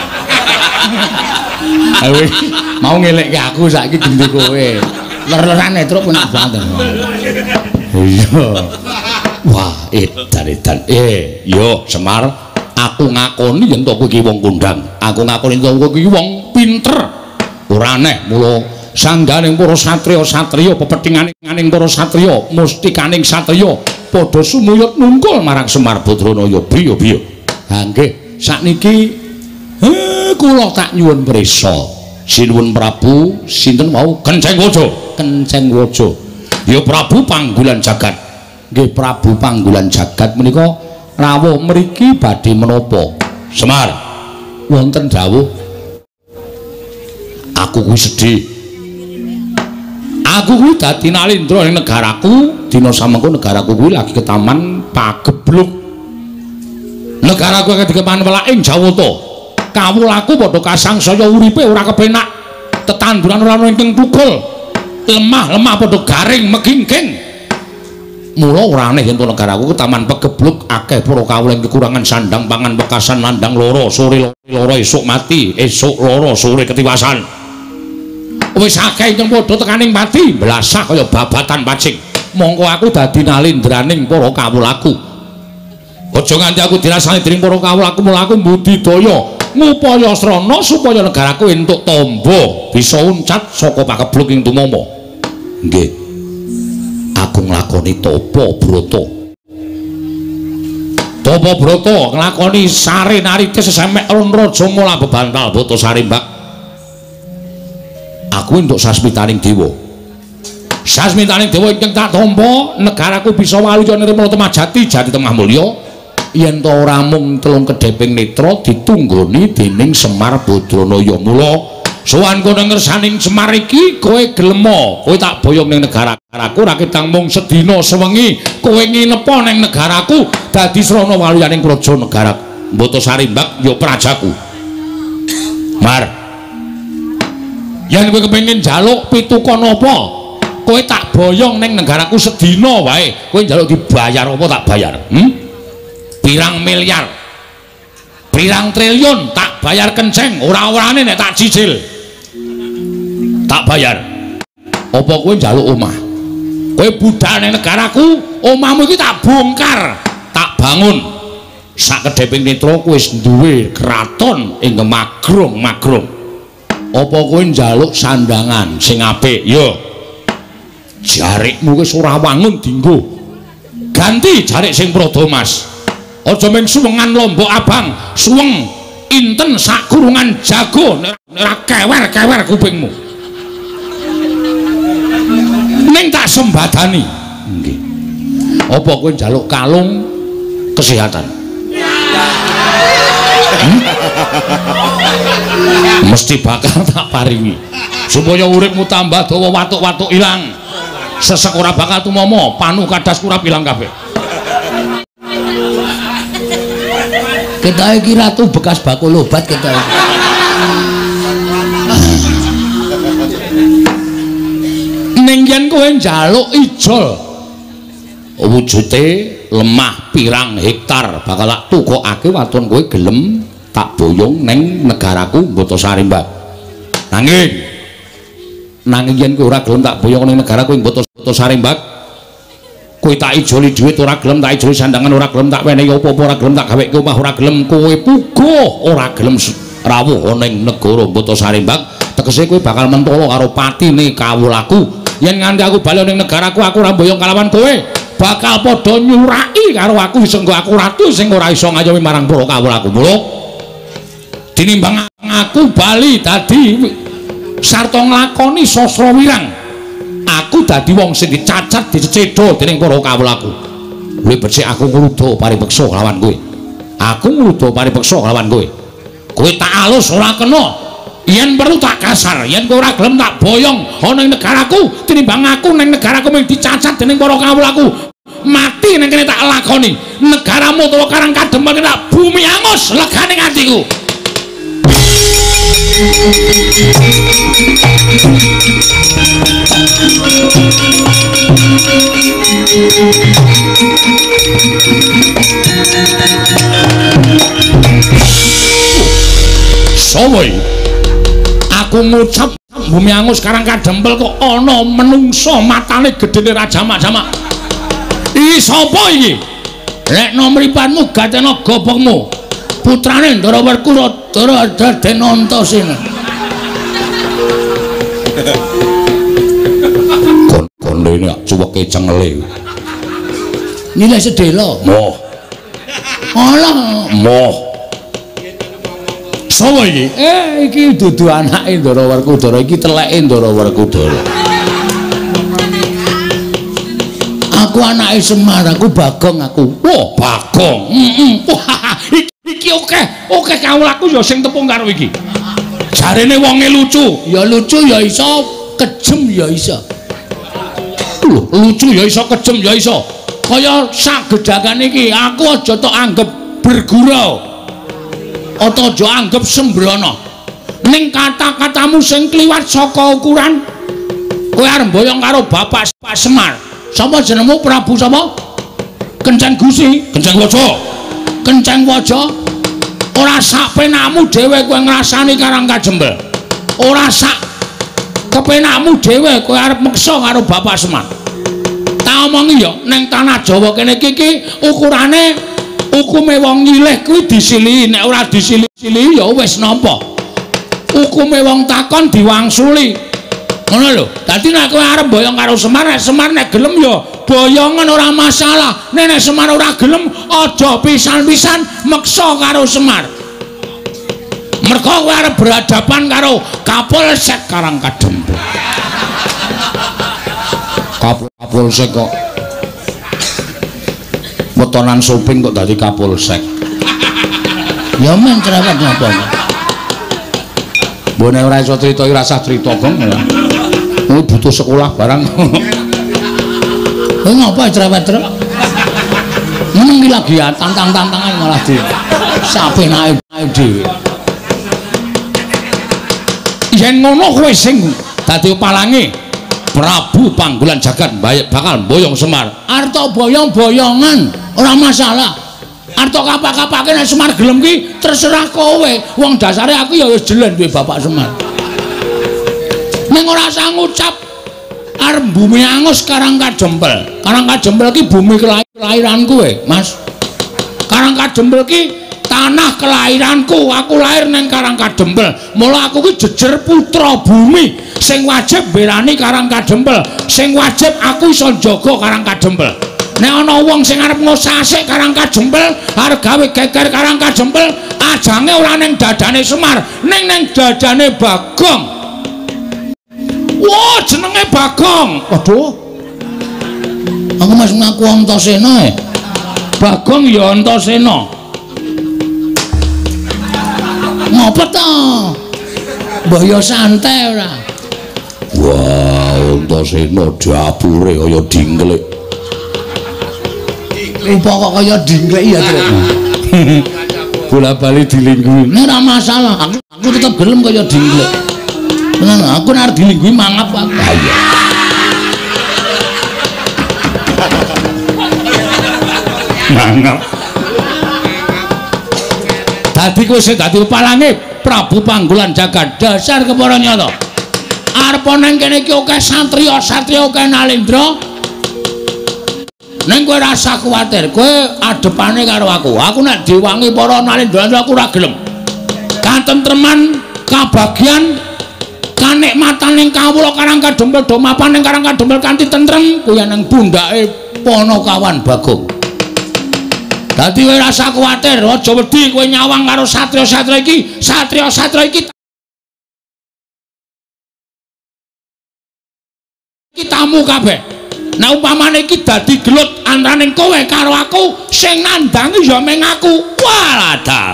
awe mau ngelekke aku saiki gendhe kowe ler-lerane truk penak banget iya wah edan yo Semar aku ngakoni yen to kowe iki wong kondang aku ngakoni to kowe iki wong pinter ora aneh mula sangganing para satriya pepethingane para satriya mustikaning satriya padha sumuyut nungkul marang Semar Badranaya biya-biya ha nggih sakniki kula tak nyuwun prisa sinuwun Prabu sinten wau Kenceng Waja ya Prabu Panggulan Jagat nggih Prabu Panggulan Jagat menika rawuh mriki badhe menapa Semar wonten dawuh aku kuwi sedih aku kuwi dadi Nalindra ning negaraku dina samengko negaraku kuwi lagi ketaman pagebluk negaraku kedekepan welaing Jawata kawulaku padha kasangsaya uripe ora kepenak tetanduran ora ana ingkang tukul lemah padha garing megingking mula ora aneh yen to negaraku taman pegebluk akeh para kawula kekurangan sandang pangan bekasan landang lara sore lara esuk mati esuk lara sore ketiwasan wis akeh ingkang padha tekaning mati blasah kaya babatan pacing mongko aku dadi nalindraning para kawulaku aja nganti aku dirasani dening para kawulaku mula aku mbudidaya ngupaya srana supaya negaraku entuk tamba bisa uncat saka pakebluk ing tumama nggih aku nglakoni tapa brata nglakoni sare naritis sesemek alun raja mula bebantal Batasari Mbak aku entuk sasmitaning dewa ingkang tak tampa negaraku bisa waluya nirmala temajati jati temah mulya yen to ora mung telung kedheping netra ditunggoni dening Semar Badranaya mula sowan kono ngersaning Semar iki kowe gelem kowe tak boyong ning negaraku ra ketang mung sedina sewengi kowe nginepa ning negaraku dadi srana waluyaning praja negara Batasari Mbak ya prajaku Mar yen kowe kepengin njaluk pituko napa kowe tak boyong ning negaraku sedina wae kowe njaluk dibayar apa tak bayar pirang miliar pirang triliun tak bayar kenceng ora-orane nek tak cicil tak bayar apa kowe njaluk omah kowe budal ning negaraku omahmu iki tak bongkar tak bangun sakedheping netra kowe wis duwe kraton ing Magrong apa kowe njaluk sandangan sing apik yo jarikmu wis ora wangun dienggo ganti jarik sing prada mas aja mung suwengan lombok abang suweng inten sak kurungan jago ora kewer-kewer kupingmu ning tak sembadani nggih apa kowe njaluk kalung kesehatan mesti bakal tak paringi supaya uripmu tambah dawa watuk-watuk ilang sesek ora bakal tumomo panu kadas kurap ilang kabeh kita iki ratu bekas bakul obat kita iki ning yen kowe njaluk ijol wujude lemah pirang hektar bakal tak tukokake waton kowe gelem tak boyong ning negaraku Botasari Mbak nanging yen kowe ora gelem tak boyong ning negaraku ing Botasari Mbak kowe tak ijoli dhuwit ora gelem tak ijoli sandangan ora gelem tak wenehi apa-apa ora gelem tak gaweke omah ora gelem kowe puguh ora gelem rawuh ning negara Botasari Mbak tegese kowe bakal mentolo karo patine kawulaku yen nganti aku bali ning negaraku aku ora boyong kalawan kowe bakal padha nyuraki karo aku wis engko aku ratu sing ora iso ngayomi marang para kawulaku muluk tinimbang aku bali dadi sarta nglakoni sastra wirang aku dadi wong sing dicacat dicedha dening para kawulaku luwih becik aku ngruda paripeksa lawan kowe kowe tak alus ora kena yen perlu tak kasar yen kowe ora gelem tak boyong ana ing negaraku tinimbang aku ning negaraku mung dicacat dening para kawulaku mati ning kene tak lakoni negaramu utawa Karang Kadempel tak bumi angus legane atiku Sowoy aku ngucap bumi angus Karang Kadempel kok ana menungso matane gedene rajamak-jamak iki sapa iki lek nomripanmu gatena gobokmu putrane Ndara Werkudara Raden Antasena kono ini cuweke cengele nilai sedela moh alah moh sapa iki iki dudu anake Ndara Werkudara iki teleke Ndara Werkudara aku anake Semar aku Bagong aku wah Bagong iki oke kawulaku ya sing tepung karo iki jarene wonge lucu ya iso kejem ya iso lucu ya iso kejem ya iso kaya sagedhagan iki aku aja tok anggap bergurau atau aja anggap sembrono ning kata-katamu sing kliwat saka ukuran kowe arep mboyong karo Bapak Semar sapa jenengmu Prabu sapa Kenceng Gusi Kenceng Waja ora sak penakmu dhewe kowe ngrasani Karang Kadempel ora sak kepenakmu dhewe kowe arep meksa karo Bapak Semar tak omongi ya ning tanah Jawa kene iki ukurane hukume wong nyilih kuwi disilihi nek ora disilihi ya wis nampa hukume wong takon diwangsuli ngono lho dadi nek kowe arep boyong karo Semar nek gelem ya boyongan ora masalah nek Semar ora gelem aja pisan-pisan meksa karo Semar mergo kowe arep berhadapan karo Kapolsek Karang Kadempel Kapolsek kok wetonan Soping kok dadi Kapolsek ya men cerewet napa mbone ora iso crita iki rasah crita bang ya butuh sekolah barang kowe ngapa cerewet truk meneng lagi tantang-tantangan malah di sapenake dhewe yen ngono kowe sing dadi palange Prabu Panggulan Jagat bakal boyong Semar. Arto boyong-boyongan ora masalah. Arto kapak-kapake nek Semar gelem ki terserah kowe. Wong dasare aku ya wis jelen duwe Bapak Semar. Ning ora usah ngucap arep bumi angus Karangkajempel. Karangkajempel ki bumi kelahiranku Mas. Karangkajempel ki tanah kelahiranku. Aku lahir neng Karangkajempel. Mula aku ki jejer putra bumi sing wajib berani Karangkajempel. Sing wajib aku iso njaga Karangkajempel. Nek ana wong sing arep ngosasik Karangkajempel, arep gawe geger Karangkajempel, ajange ora ning dadane Semar, ning dadane Bagong. Wah, jenenge Bagong. Waduh. Aku mas ngaku Antasena Bagong ya Antasena. Ngopo to? Mbah ya santai ora. Wah, Antasena dapure kaya dingklek. Rupa kok kaya dingklek ya, Tru. Bola-bali dilingguhi. Nek ora masalah, aku tetep gelem kaya dingklek. Nah, aku nek dilingguhi mangap aku. Iya. Mangap. Dadi kowe sing dadi palange Prabu Panggulan Jagat dasar kepara nyata. Arep nang kene iki akeh satriya akeh Nalendra. Ning kowe ora usah kuwatir, kowe adepane karo aku. Aku nek diwangi para Nalendra aku ora gelem. Katentreman, kabagian, kanikmatan ning kawula Karangkajempel do mapan ning Karangkajempel kanthi tentrem kuwi nang pundhake Panakawan Bagong. Dadi kowe ora usah kuwatir, aja wedi kowe nyawang karo satriya-satriya iki. Satriya-satriya iki tamu kabeh. Nah umpamane iki dadi gelut antaraning kowe karo aku, sing nandangi ya meng aku. Waladal.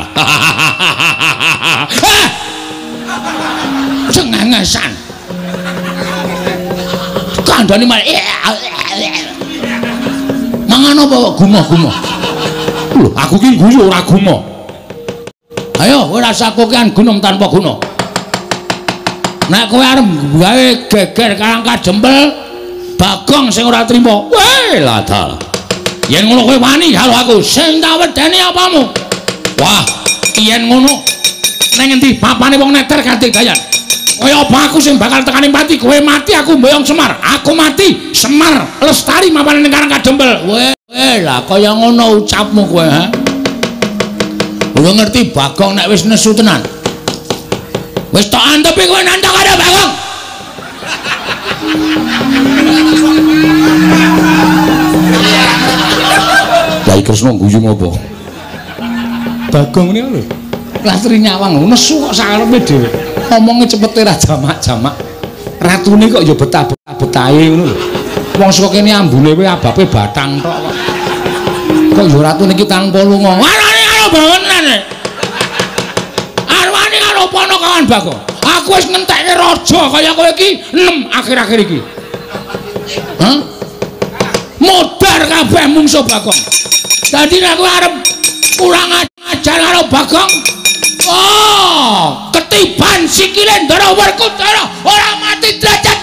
Cengengesan. Kandhane malah mangan apa kok gumoh-gumoh. Lho, aku ki guyu ora gumoh. Ayo kowe rasa kokean gunung tanpa guna. Nek kowe arep gawe geger Karangkajempel Bagong sing ora trima. Weh, ladal. Yen ngono kowe wani karo aku, sing tak wedeni apamu? Wah, yen ngono nang endi papane wong neter kanthi gayan. Kaya apa aku sing bakal tekani mati, kowe mati aku mboyong Semar. Aku mati, Semar lestari mapan ning Karangkajempel. Weh, lah kaya ngono ucapmu kowe, ha? Ora ngerti Bagong nek wis nesu tenan. Wis tok antepi kowe nandhang karo Bagong. Lai Kresna guyu ngopo? Bagong niku lho. Lastri nyawang nesu kok sakarepe dhewe. Omonge cepete ra jamak-jamak. Ratune kok ya betah-betahe ngono lho. Wong saka kene ambune kowe abape bathang tok kok. Kok ya ratune iki tanpa lunga. Arane karo bawenan. Arwane karo Panakawan Bagong. Aku wis ngentekke raja kaya kowe iki 6 akhir-akhir iki. Hah? Modar kabeh mungsuh Bagong. Dadi nek kowe arep kurang ajar karo Bagong, oh, ketiban sikile Ndara Werkudara ora mati derajat.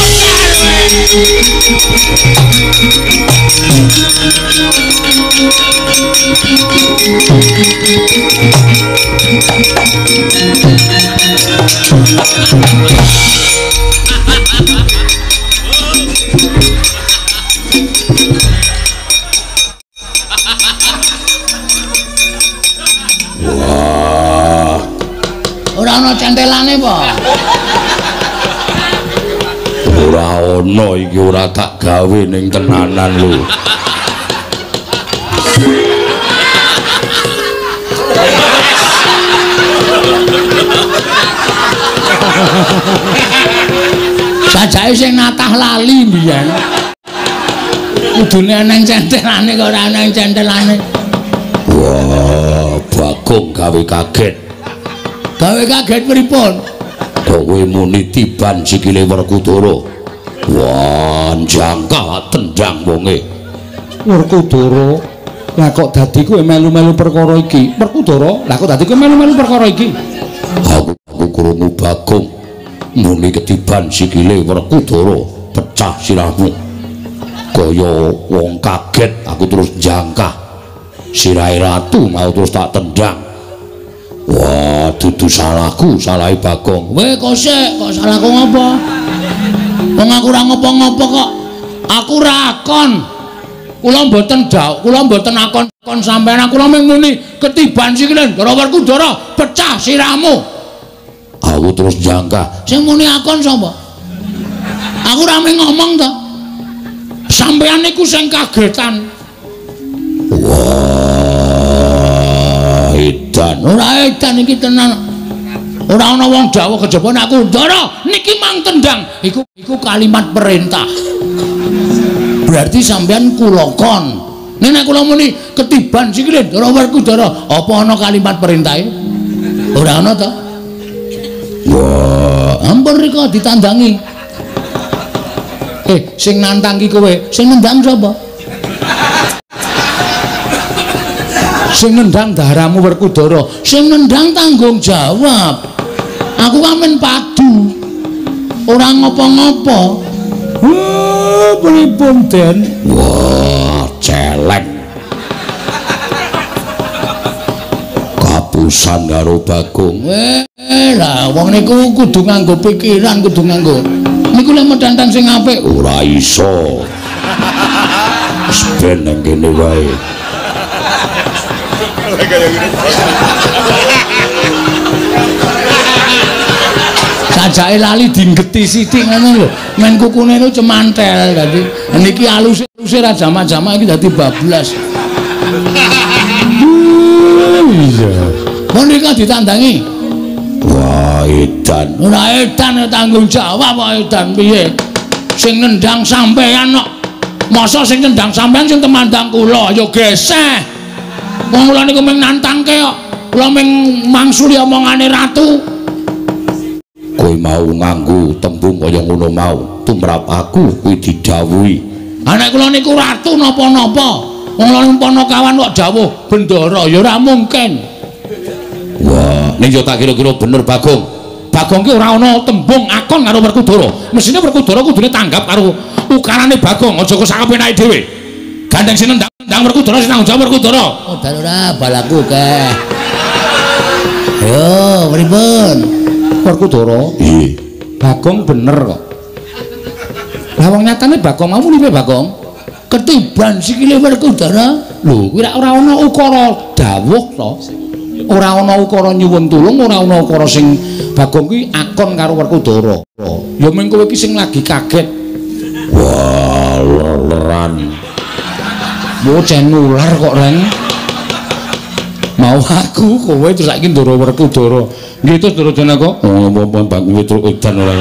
Wah, ora ana centelane apa? Ora ana iki, ora tak gawe ning tenanan lho. Sajake sing natah lali mbiyen. Kudune ana centelane kok ora ana centelane. Wah, Bagong gawe kaget. Gawe kaget pripun? Kowe muni tiban sikile Werkudara. Wah, jangka tendang wonge. Werkudara, lah kok dadi kowe melu-melu perkara iki? Werkudara, lah kok dadi kowe melu-melu perkara iki? Aku krungu Bagong muni ketiban sikile Werkudara. pecah sirahmu. Kaya wong kaget aku terus jangkah. Sirahe ratu mau terus tak tendang. Wah, dudu salahku, salahe Bagong. Weh, kok sik, kok salahku ngopo? Wong aku ora ngopo-ngopo kok. Aku ra akon. Kula mboten kula mboten akon sampean, kula mung muni ketiban sikile Ndara Werkudara pecah sirahmu. Aku terus jangka. Sing muni akon sapa? Aku ora mung ngomong to. Sampean niku sing kagetan. Wah, edan. Ora edan iki tenan. Ora ana wong Jawa kejaba nek aku Ndara niki mang tendang. Iku kalimat perintah. Berarti sampean kula kon. Nek kula muni ketiban sikile Ndara Werkudara, apa ana kalimat perintahe? Ora ana to? Wah, ampun rika ditandangi. Sing nantang ki kowe, sing nendang sapa? Sing nendang daharamu Werkudara, sing nendang tanggung jawab. Aku kamen padu. Ora ngopo-ngopo. Wah, pripun Den? Wah, celeng. Kapusan karo Bagong. Lah wong niku kudu nganggo pikiran, kudu nganggo. Niku lek medantang sing apik ora iso. Wis ben nang kene wae. Sajake lali dinggeti sithik ngono lho. Men kukune niku cemantel dadi niki alus-aluse ra jamak-jamak iki dadi bablas. Iya. Monika ditandangi. Wah, edan. Ora edan tanggung jawab kok edan piye? Sing nendang sampean kok. Masa sing nendang sampean sing temandang kula ya geseh. Wong kula niku mung nantangke kok. Kula mung mangsuli omongane ratu. Kowe mau nganggo tembung kaya ngono mau tumrap aku kuwi didhawuhi. Nek kula niku ratu napa-napa. Wong lan Ponokawan kok dawuh bendara ya ora mungkin. Wah, ning yo tak kira-kira bener Bagong. Bagong ki ora ana tembung akon karo Werkudara. Mesine Werkudara kudune tanggap karo ukarane Bagong, aja kok sakepenake dhewe. Gandeng sing nendang Werkudara sing tanggung jawab Werkudara. Oh, dan ora balaku ke. Yo, pripun? Werkudara? Nggih. Bagong bener kok. Lah wong nyatane Bagong mau muni Bagong. Ketiban sikile Werkudara. Lho, kuwi ora ana ukara dawuh to. Ora ana ukara nyuwun tulung, ora ana ukara sing Bagong kuwi akon karo Werkudara. Ya mung kowe iki sing lagi kaget. Wah, leran. Bocah nular kok, Reng. Mau aku kowe terus saiki Ndara Werkudara. Nggih terus Durjana kok. Oh, apa Bagong terus edan ora.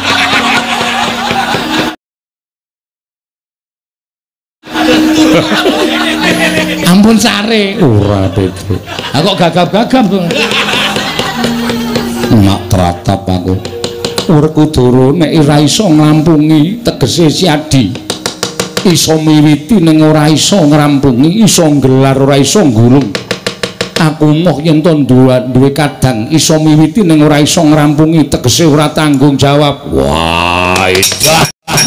Ampun sare ora Pedro. Ha kok gagap-gagap to. Mak tratap aku. Werkudara nek ora iso ngrampungi tegese siadi. Iso miwiti ning ora iso ngrampungi, iso nggelar ora iso nggurung. Aku moh yen to duwe kadang iso miwiti ning ora iso ngrampungi tegese ora tanggung jawab. Wah, edan.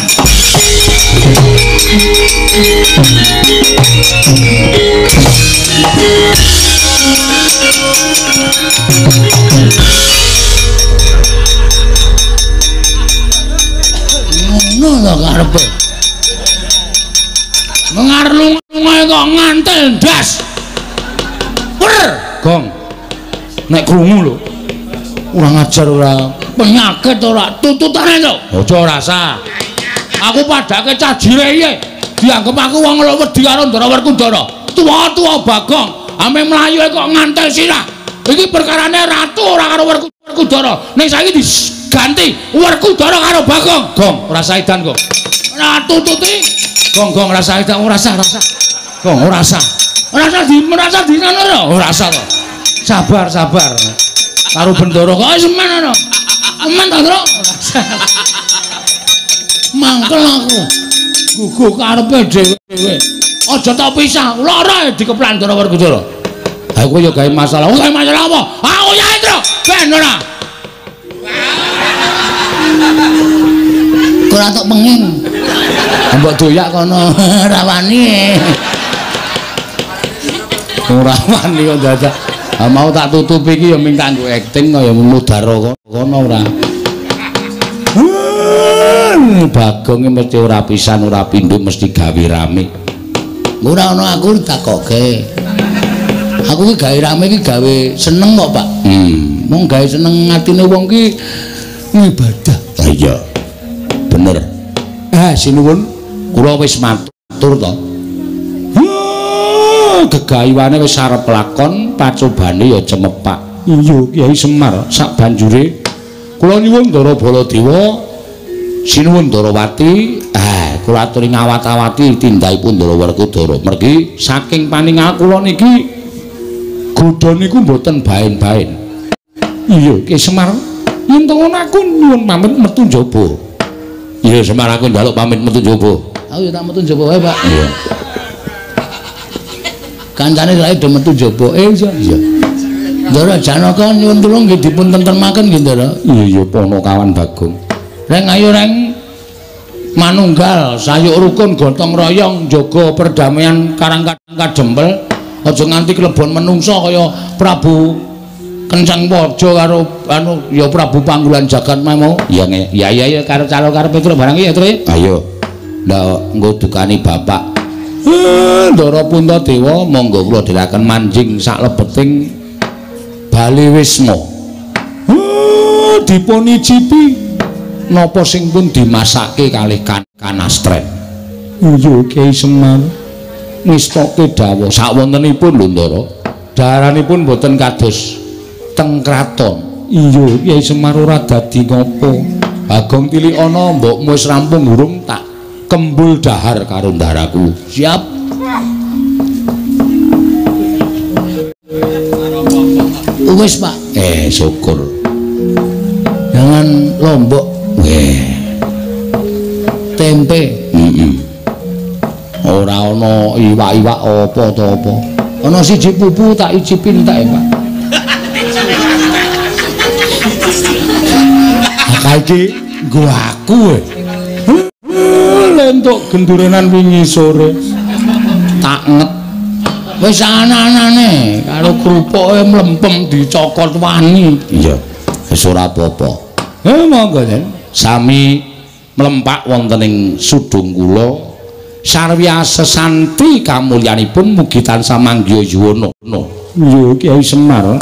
Ngono lho karepe. Mengarlung-lungae kok ngantel ndas. Wer, Gong. Nek krungu lho. Ora ngajar ora penyakit ora tututane lho. Aja rasa. Aku padake cah jireye. Dianggep aku wong lho wedi karo Ndara Werkudara. Tua-tua Bagong, ame mlayu kok ngantel sirah. Iki perkarane ratu ora karo Werkudara. Ning saiki diganti Werkudara karo Bagong. Gong, ora saidan kok. Ora tututi. Gong ora saidan, ora sah. Gong ora sah. Ora merasa dinono ora sah to. Sabar. Karo bendara kok semen ana. Semen to, Tru. Mangkel aku. Gugu karepe dhewe. Aja tak pisah, lara dikeplan Ndara Werkudara. Ha kowe ya gawe masalah. Gawe masalah apa? Aku yae, Tru. Ben ora. ora tok penging. Mbok doyak kono rawani. Ora wani kok dadak. Mau tak tutupi iki ya ming kanggo akting kaya mudhara kono ora. Bagong mesti ora pisan ora pindho mesti gawe rame. Ora ana aku ditakoke. Aku ki gawe rame ki gawe seneng kok, Pak. Mung gawe seneng atine wong ki ibadah. Iya. Bener. Sinuwun kula wis matur to. Gegayuane wis arep lakon, pacobane ya cemepak. Iya, Kyai Semar, sak banjure kula nyuwun Ndara Baladewa, sinuwun Ndarawati, kula aturi ngawat-awati tindahipun Ndara Werkudara. Mergi saking paningal kula niki godha niku mboten baen-baen. Iya, Kyai Semar, yen to ngono aku nyuwun pamit metu njaba. Iya, Semar aku njaluk pamit metu njaba. Aku ya tak metu njaba wae, Pak. Iya. Kancane lae do metu njaba. Iya. Ndara Janaka nyuwun tulung nggih dipun tentremaken nggih, Ndara. Iya, Ponokawan Bagong. Reng ayo reng manunggal sayuk rukun gotong royong jaga perdamaian karang kadempel. Aja nganti klebon menungsa kaya Prabu Kencang Waja karo ya Prabu Panggulan Jagat mau. Iya karo karepe terus barang iki ya, Tru. Ayo. Ndak nggo dukani bapak. Ndara Puntadewa monggo kula dherekaken manjing sak lebeting Bali Wisma. Dipun icipi napa sing pun dimasake kalih kanastren. Iya Kyai Semar. Mistoke dawuh sawontenipun lho Ndara. Daharanipun boten kados teng kraton. Iya Kyai Semar ora dadi ngopo. Bagong Tilik ana mbokmu wis rampung urung tak kembul dahar karo ndaraku. Siap. Wis Pak. Syukur. Jangan lombok. Tempe. Ora ana iwak-iwak apa to apa. Ana siji pupu tak icipin tak Pak. Iki nggo aku lentuk gendurenan wingi sore tak nget wis ana-anane karo krupuke mlempem dicokot wani. Iya wis ora apa-apa. Monggo Den sami mlempak wonten ing sudung kula sarwi sesanti kamulyanipun mugi tansah manggya yuwana. Iya Kyai Semar.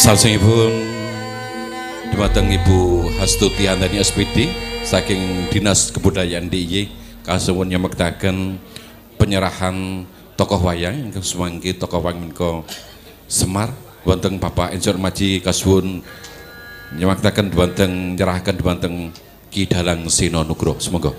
Salajengipun dhumateng Ibu Hastuti Andani SPD saking Dinas Kebudayaan DIY kasuwun nyemektaken penyerahan tokoh wayang ingkang sumangke tokoh wayang menika Semar wonten Bapak Ensor Maji kasuwun nyemektaken dhumateng nyerahaken dhumateng Ki Dalang Sena Nugroho. Semoga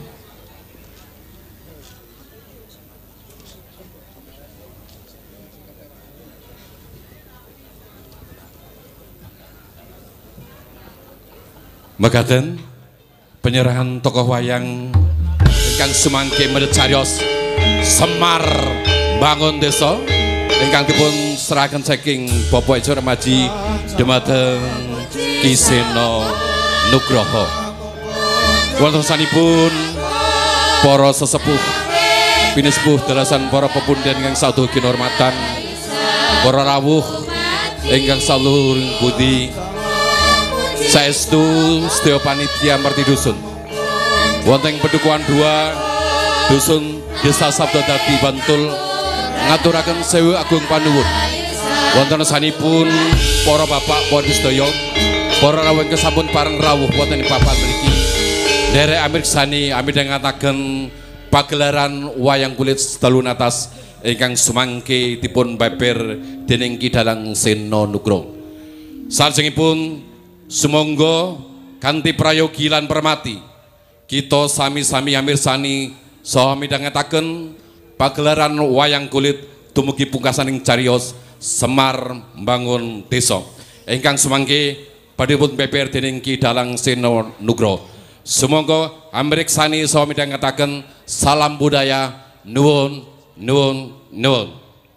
mekaten penyerahan tokoh wayang ingkang sumangke medhet cariyos Semar Bangun Desa ingkang dipun serahaken saking Bapak Ensor Maji dhumateng Ki Sena Nugroho. Wonten sanipun para sesepuh pinesepuh dalasan para pepundhen ingkang saduh kinurmatan, para rawuh ingkang saluhur budi saestu sedaya panitia merti dusun wonten Pedukuhan 2 dusun Desa Sabdodadi Bantul ngaturaken sewu agung panuwun wonten sanipun para bapak para sedaya para rawuh ingkang sampun pareng rawuh wonten ing papan mriki nderek amirsani amidhangetaken pagelaran wayang kulit Sedalu Natas ingkang sumangke dipun beber dening Ki Dalang Sena Nugroho. Salajengipun sumangga kanthi prayogi lan permati kita sami-sami amirsani saha midhangetaken pagelaran wayang kulit dumugi pungkasaning cariyos Semar Bangun Desa ingkang sumangke badhe dipun beber dening Ki Dalang Sena Nugroho. Sumangga amriksani saha midhangetaken salam budaya nuwun nuwun nuwun.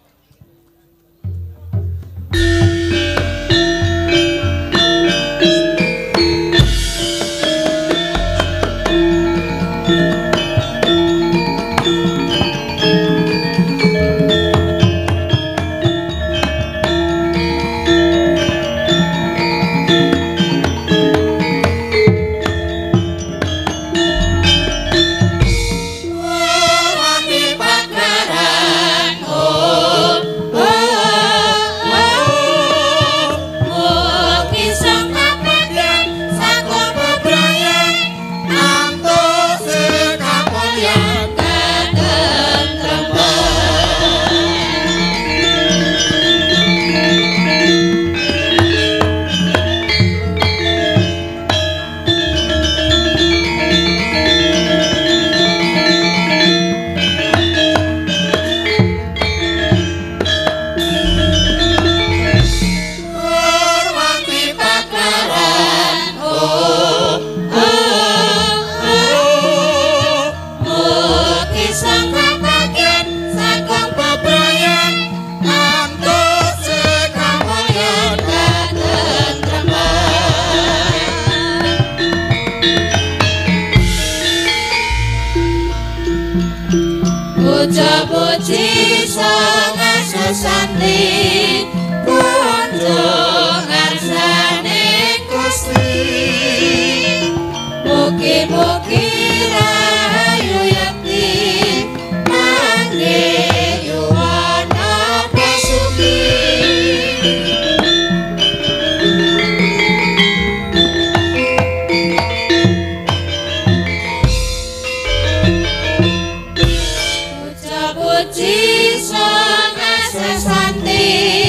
Puji sanga susanti kunjung ngarsane Gusti mugi-mugi rahayu yakti mangke yuwana pasuki Puji sanga susanti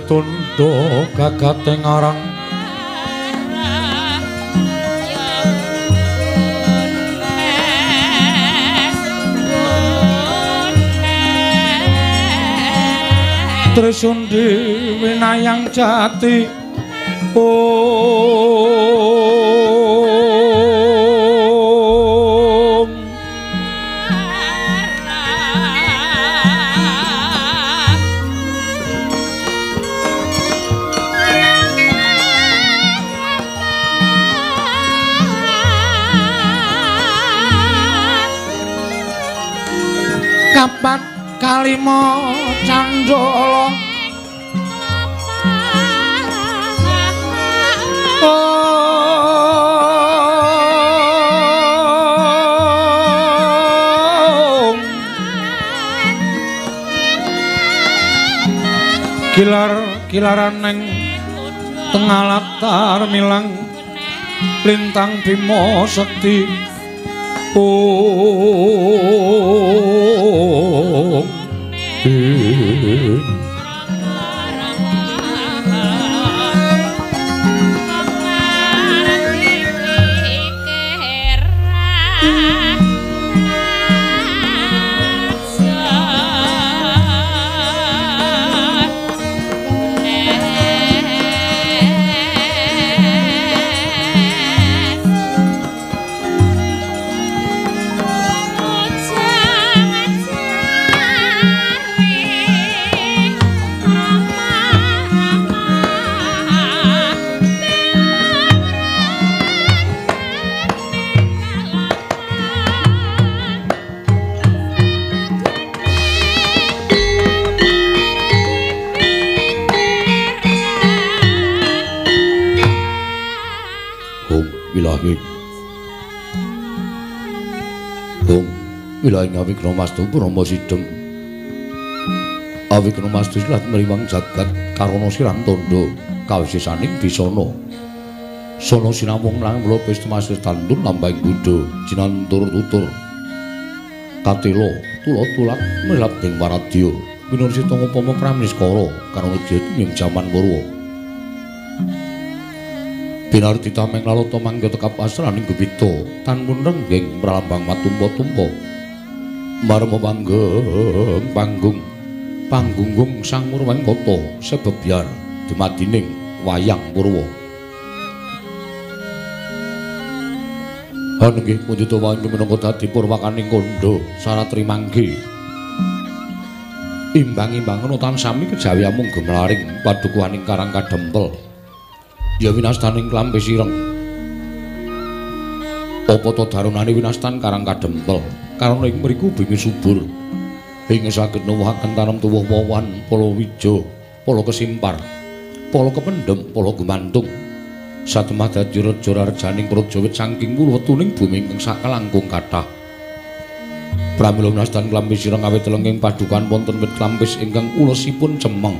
tondo gagateng arang Trisundi winayang jati Kapat kalima candala kilar-kilaran neng tengah latar milang lintang Bima Sekti Wilahe Awikramastu Brahma Sidhem Awikramastu silat mriwang jagat karana sirang tondo kawisesaning bisana sono sinamung lang mula pestamasih tandur lambang Buddha jinantur tutur katelo tulat melap ing waradya minursi tangupama pramniskara karana ing jaman Purwa binarti tameng lalata mangga tekap asraning gebita tanpun renggeng pralambang matumpa-tumpa marma panggung sang Murwengkata sebebyar dumadining wayang Purwa. Hanggih punjata wanci minangka dadi purwakaning kandha saratri mangke. Imbang-imbang nutan sami kejawi amung gemlaring padukuhaning Karang Kadempel. Ya winastaning klambe sireng. Apa to darunane winastan Karang Kadempel? Karana ing mriku bumi subur ing saged nuwuhaken tanem tuwuh wawan palawija pala kesimpar pala kependhem pala gumantung satemah dadi raja rajaning praja wit saking wuluwetuning bumi ingkang sakelangkung kathah pramila nastan klambi sireng awit telenging padukan wonten wit klampis ingkang ulesipun cemeng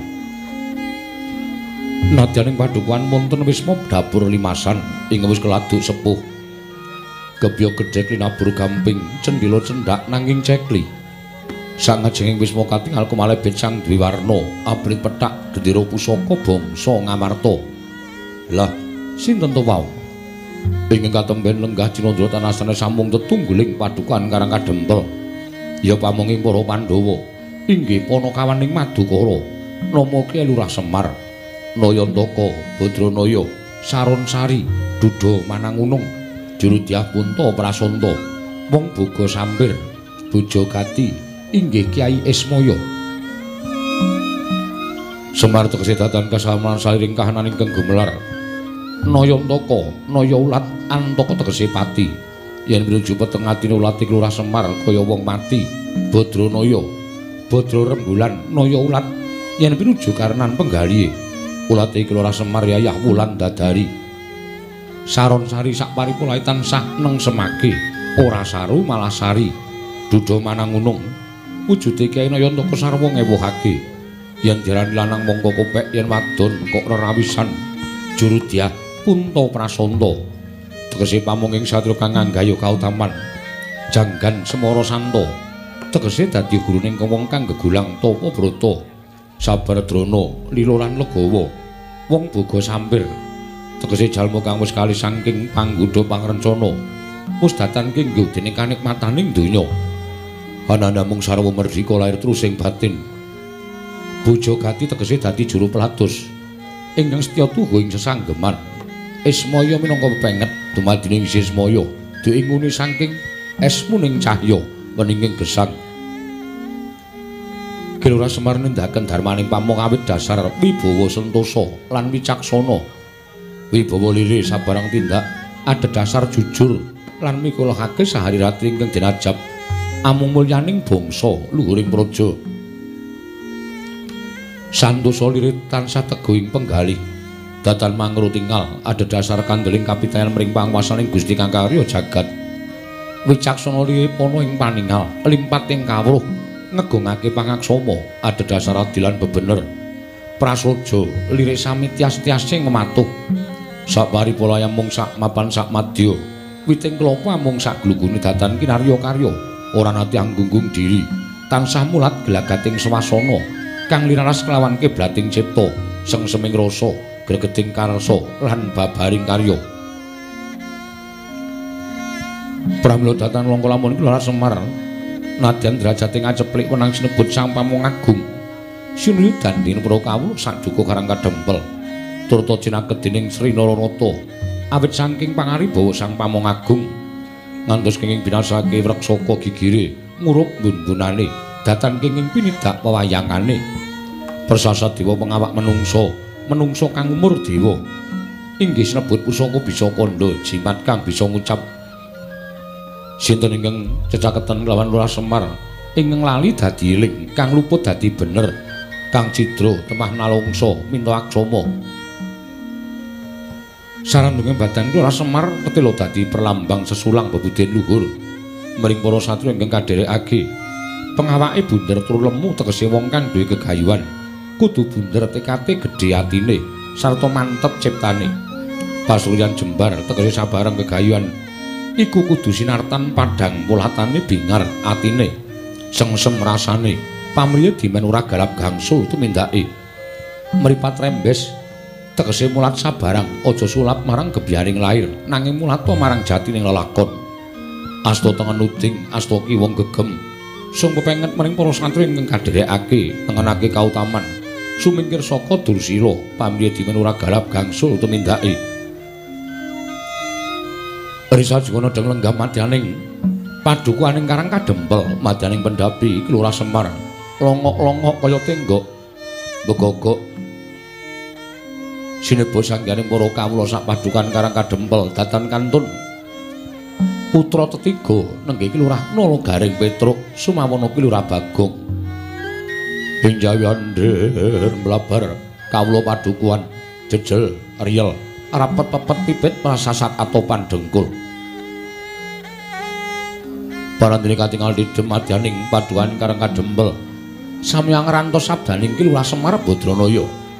nadyaning padukan wonten wisma dapur limasan ingkang wis keladuk sepuh gebya gedhe linabur gamping cendhila cendak nanging cekli sangajenging wisma katingal kumalebet sang duwe warna abrit pethak gendera pusaka bangsa Ngamarta lah sinten to wau ingkang katemben lenggah cinandra tanasane sambung tetungguling padukan Karang Kadempel ya pamonging para Pandhawa inggih Panakawaning Madukara nama Ki Lurah Semar Nayantaka Badranaya Saronsari Duda Manangunung Jurudyah Punta Prasanta wong Boga Sampir Bojogati inggih Kyai Ismaya Semar tegese datan kasamaan saliring kahanan ingkang gumelar Nayantaka Naya Ulat Antaka tegese pati yen pinuju peteng atine ulat iki Lurah Semar kaya wong mati Badranaya Badra rembulan Naya Ulat yen pinuju karenan penggalihe ulat iki Lurah Semar yayah wulan dadari Saronsari sak paripulahe tansah neng semake ora saru malah sari Duda Manangunung wujude Kyai Nayantaka sarwa ngewuhake yen diarani lanang mongko kopek yen wadon kok rerawisan Jurudyah Punta Prasanta tegese pamungking satru kang nganggaya kautaman Janggan Semara Santa tegese dadi guruning wong kang gegulang Tapa Brata Sabar Drona lila lan legawa wong boga sampir tegese jalma kang wis kali saking panggodha pangrencana mustatan kenggo dening kanikmataning donya anana mung sarwa merdika lair terus ing batin bojo gati tegese dadi juru pelados ingkang setya tuhu ing sesanggeman Ismaya minangka pepenget dumadining Ismaya diinguni saking esmuning cahya weninging gesang Kilura Semar nindakaken darmaning pamong awit dasar wibawa sentosa lan wicaksana wibawa lire sabarang tindak ada dasar jujur lan mikulahake sahari ratri ingkang dinajab amung mulyaning bangsa luhuring praja santosa lire tansah teguh ing penggalih datan mangro tinggal ada dasar kandeling kapitayan mring panguwasaning Gusti kang karya jagat wicaksana lire ana ing paningal limpat ing kawruh ngegongake pangaksama ada dasar adilan bebener prasaja lirik sami tias-tiase ngematuh sak paripolaya mung sak mapan sak madya witing klapa mung sak glugune datan kinarya karya ora nate anggunggung diri tansah mulat gelagating swasana kang liraras kelawan kiblating cipta sengseming rasa gregeding karsa lan babaring karya pramila datan langka lamun Kilura Semar nadyan derajate ngaceplik wenang sinebut Sang Pamong Agung sinuyu dandine para kawula saduka karang kadempel turta cinaket dening Sri Nararata awit saking pangaribawa Sang Pamong Agung ngantos kenging binasake wreksaka gigire ngurup mbun-bunane datan kenging pinidak pewayangane persasat dewa pengawak menungso kang umur dewa inggih sinebut pusaka bisa kandha jimat kang bisa ngucap sinten ingkang cecaketan lawan Kilura Semar ingkang lali dadi eling kang luput dadi bener kang cidra temah nalungsa minta aksama sarandunge badan Kilura Semar ketela dadi perlambang sesulang bebuden luhur mring para satru ingkang kadherekake pengawake bunder tur lemu tegese wong kang duwe gegayuhan kudu bunder tekate gedhe atine sarta mantep ciptane pasuryan jembar tegese sabarang gegayuhan iku kudu sinartan padhang mulatane bingar atine sengsem rasane pamriya dimen ora galap gangsul tumindake mripat rembes tegese mulat sabarang aja sulap marang gebyaning lair nanging mulata marang jatining lelakon asta tengen uding asta ki wong gegem sung pepenget maring para santri ingkang kadherekake ngenake kautaman sumingkir saka Dursila pamriya dimen ora galap gangsul tumindake Risa Jungana deng lenggah madyaning padukuaning karang kadempel madyaning pendapi Kilura Semar longok-longok kaya tenggok begogok sinebo sangganing para kawula sak padukan karang kadempel datan kantun putra tetiga nenggih Kilurah Nalagaring Petruk sumawana Kilurah Bagong ing jayander mlabar kawula padukuan jejel riyel rapet pepet pipit prasasat atopan dengkul parandene katingal didem madyaning padukan karang kadempel samyang rantos sabdaning Kilura Semar Badranaya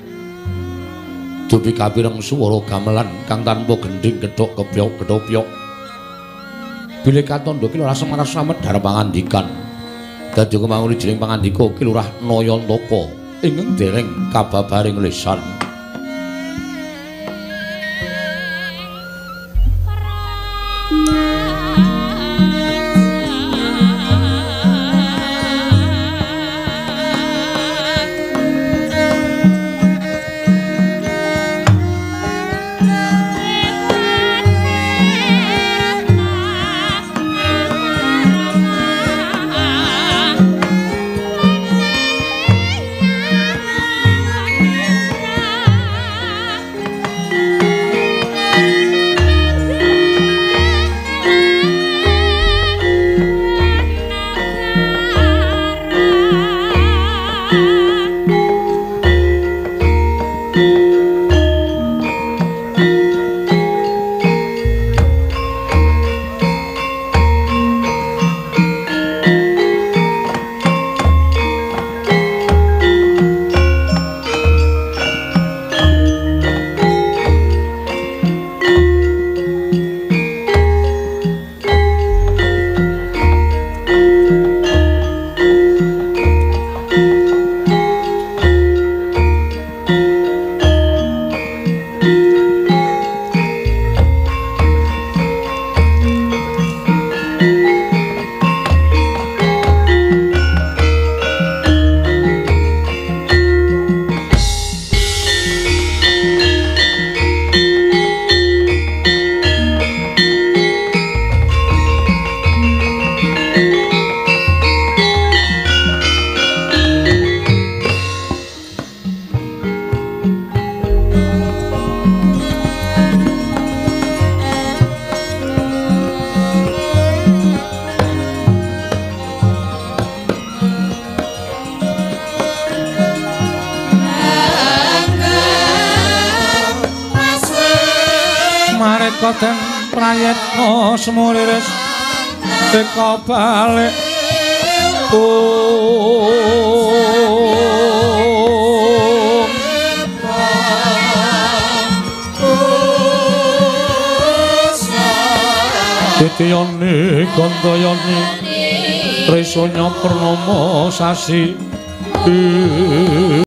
dupi kapireng swara gamelan kang tanpa gendhing gedhok kepyok-kepyok bilih katandha Kilura Semar slamet darep pangandikan dadi kemanguli jeneng pangandika Kilurah Nayantaka ingkang dereng kababaring lisan maneka den prayetna semuliris teka balik Titiyani Gandayani Trisanya Purnama Sasi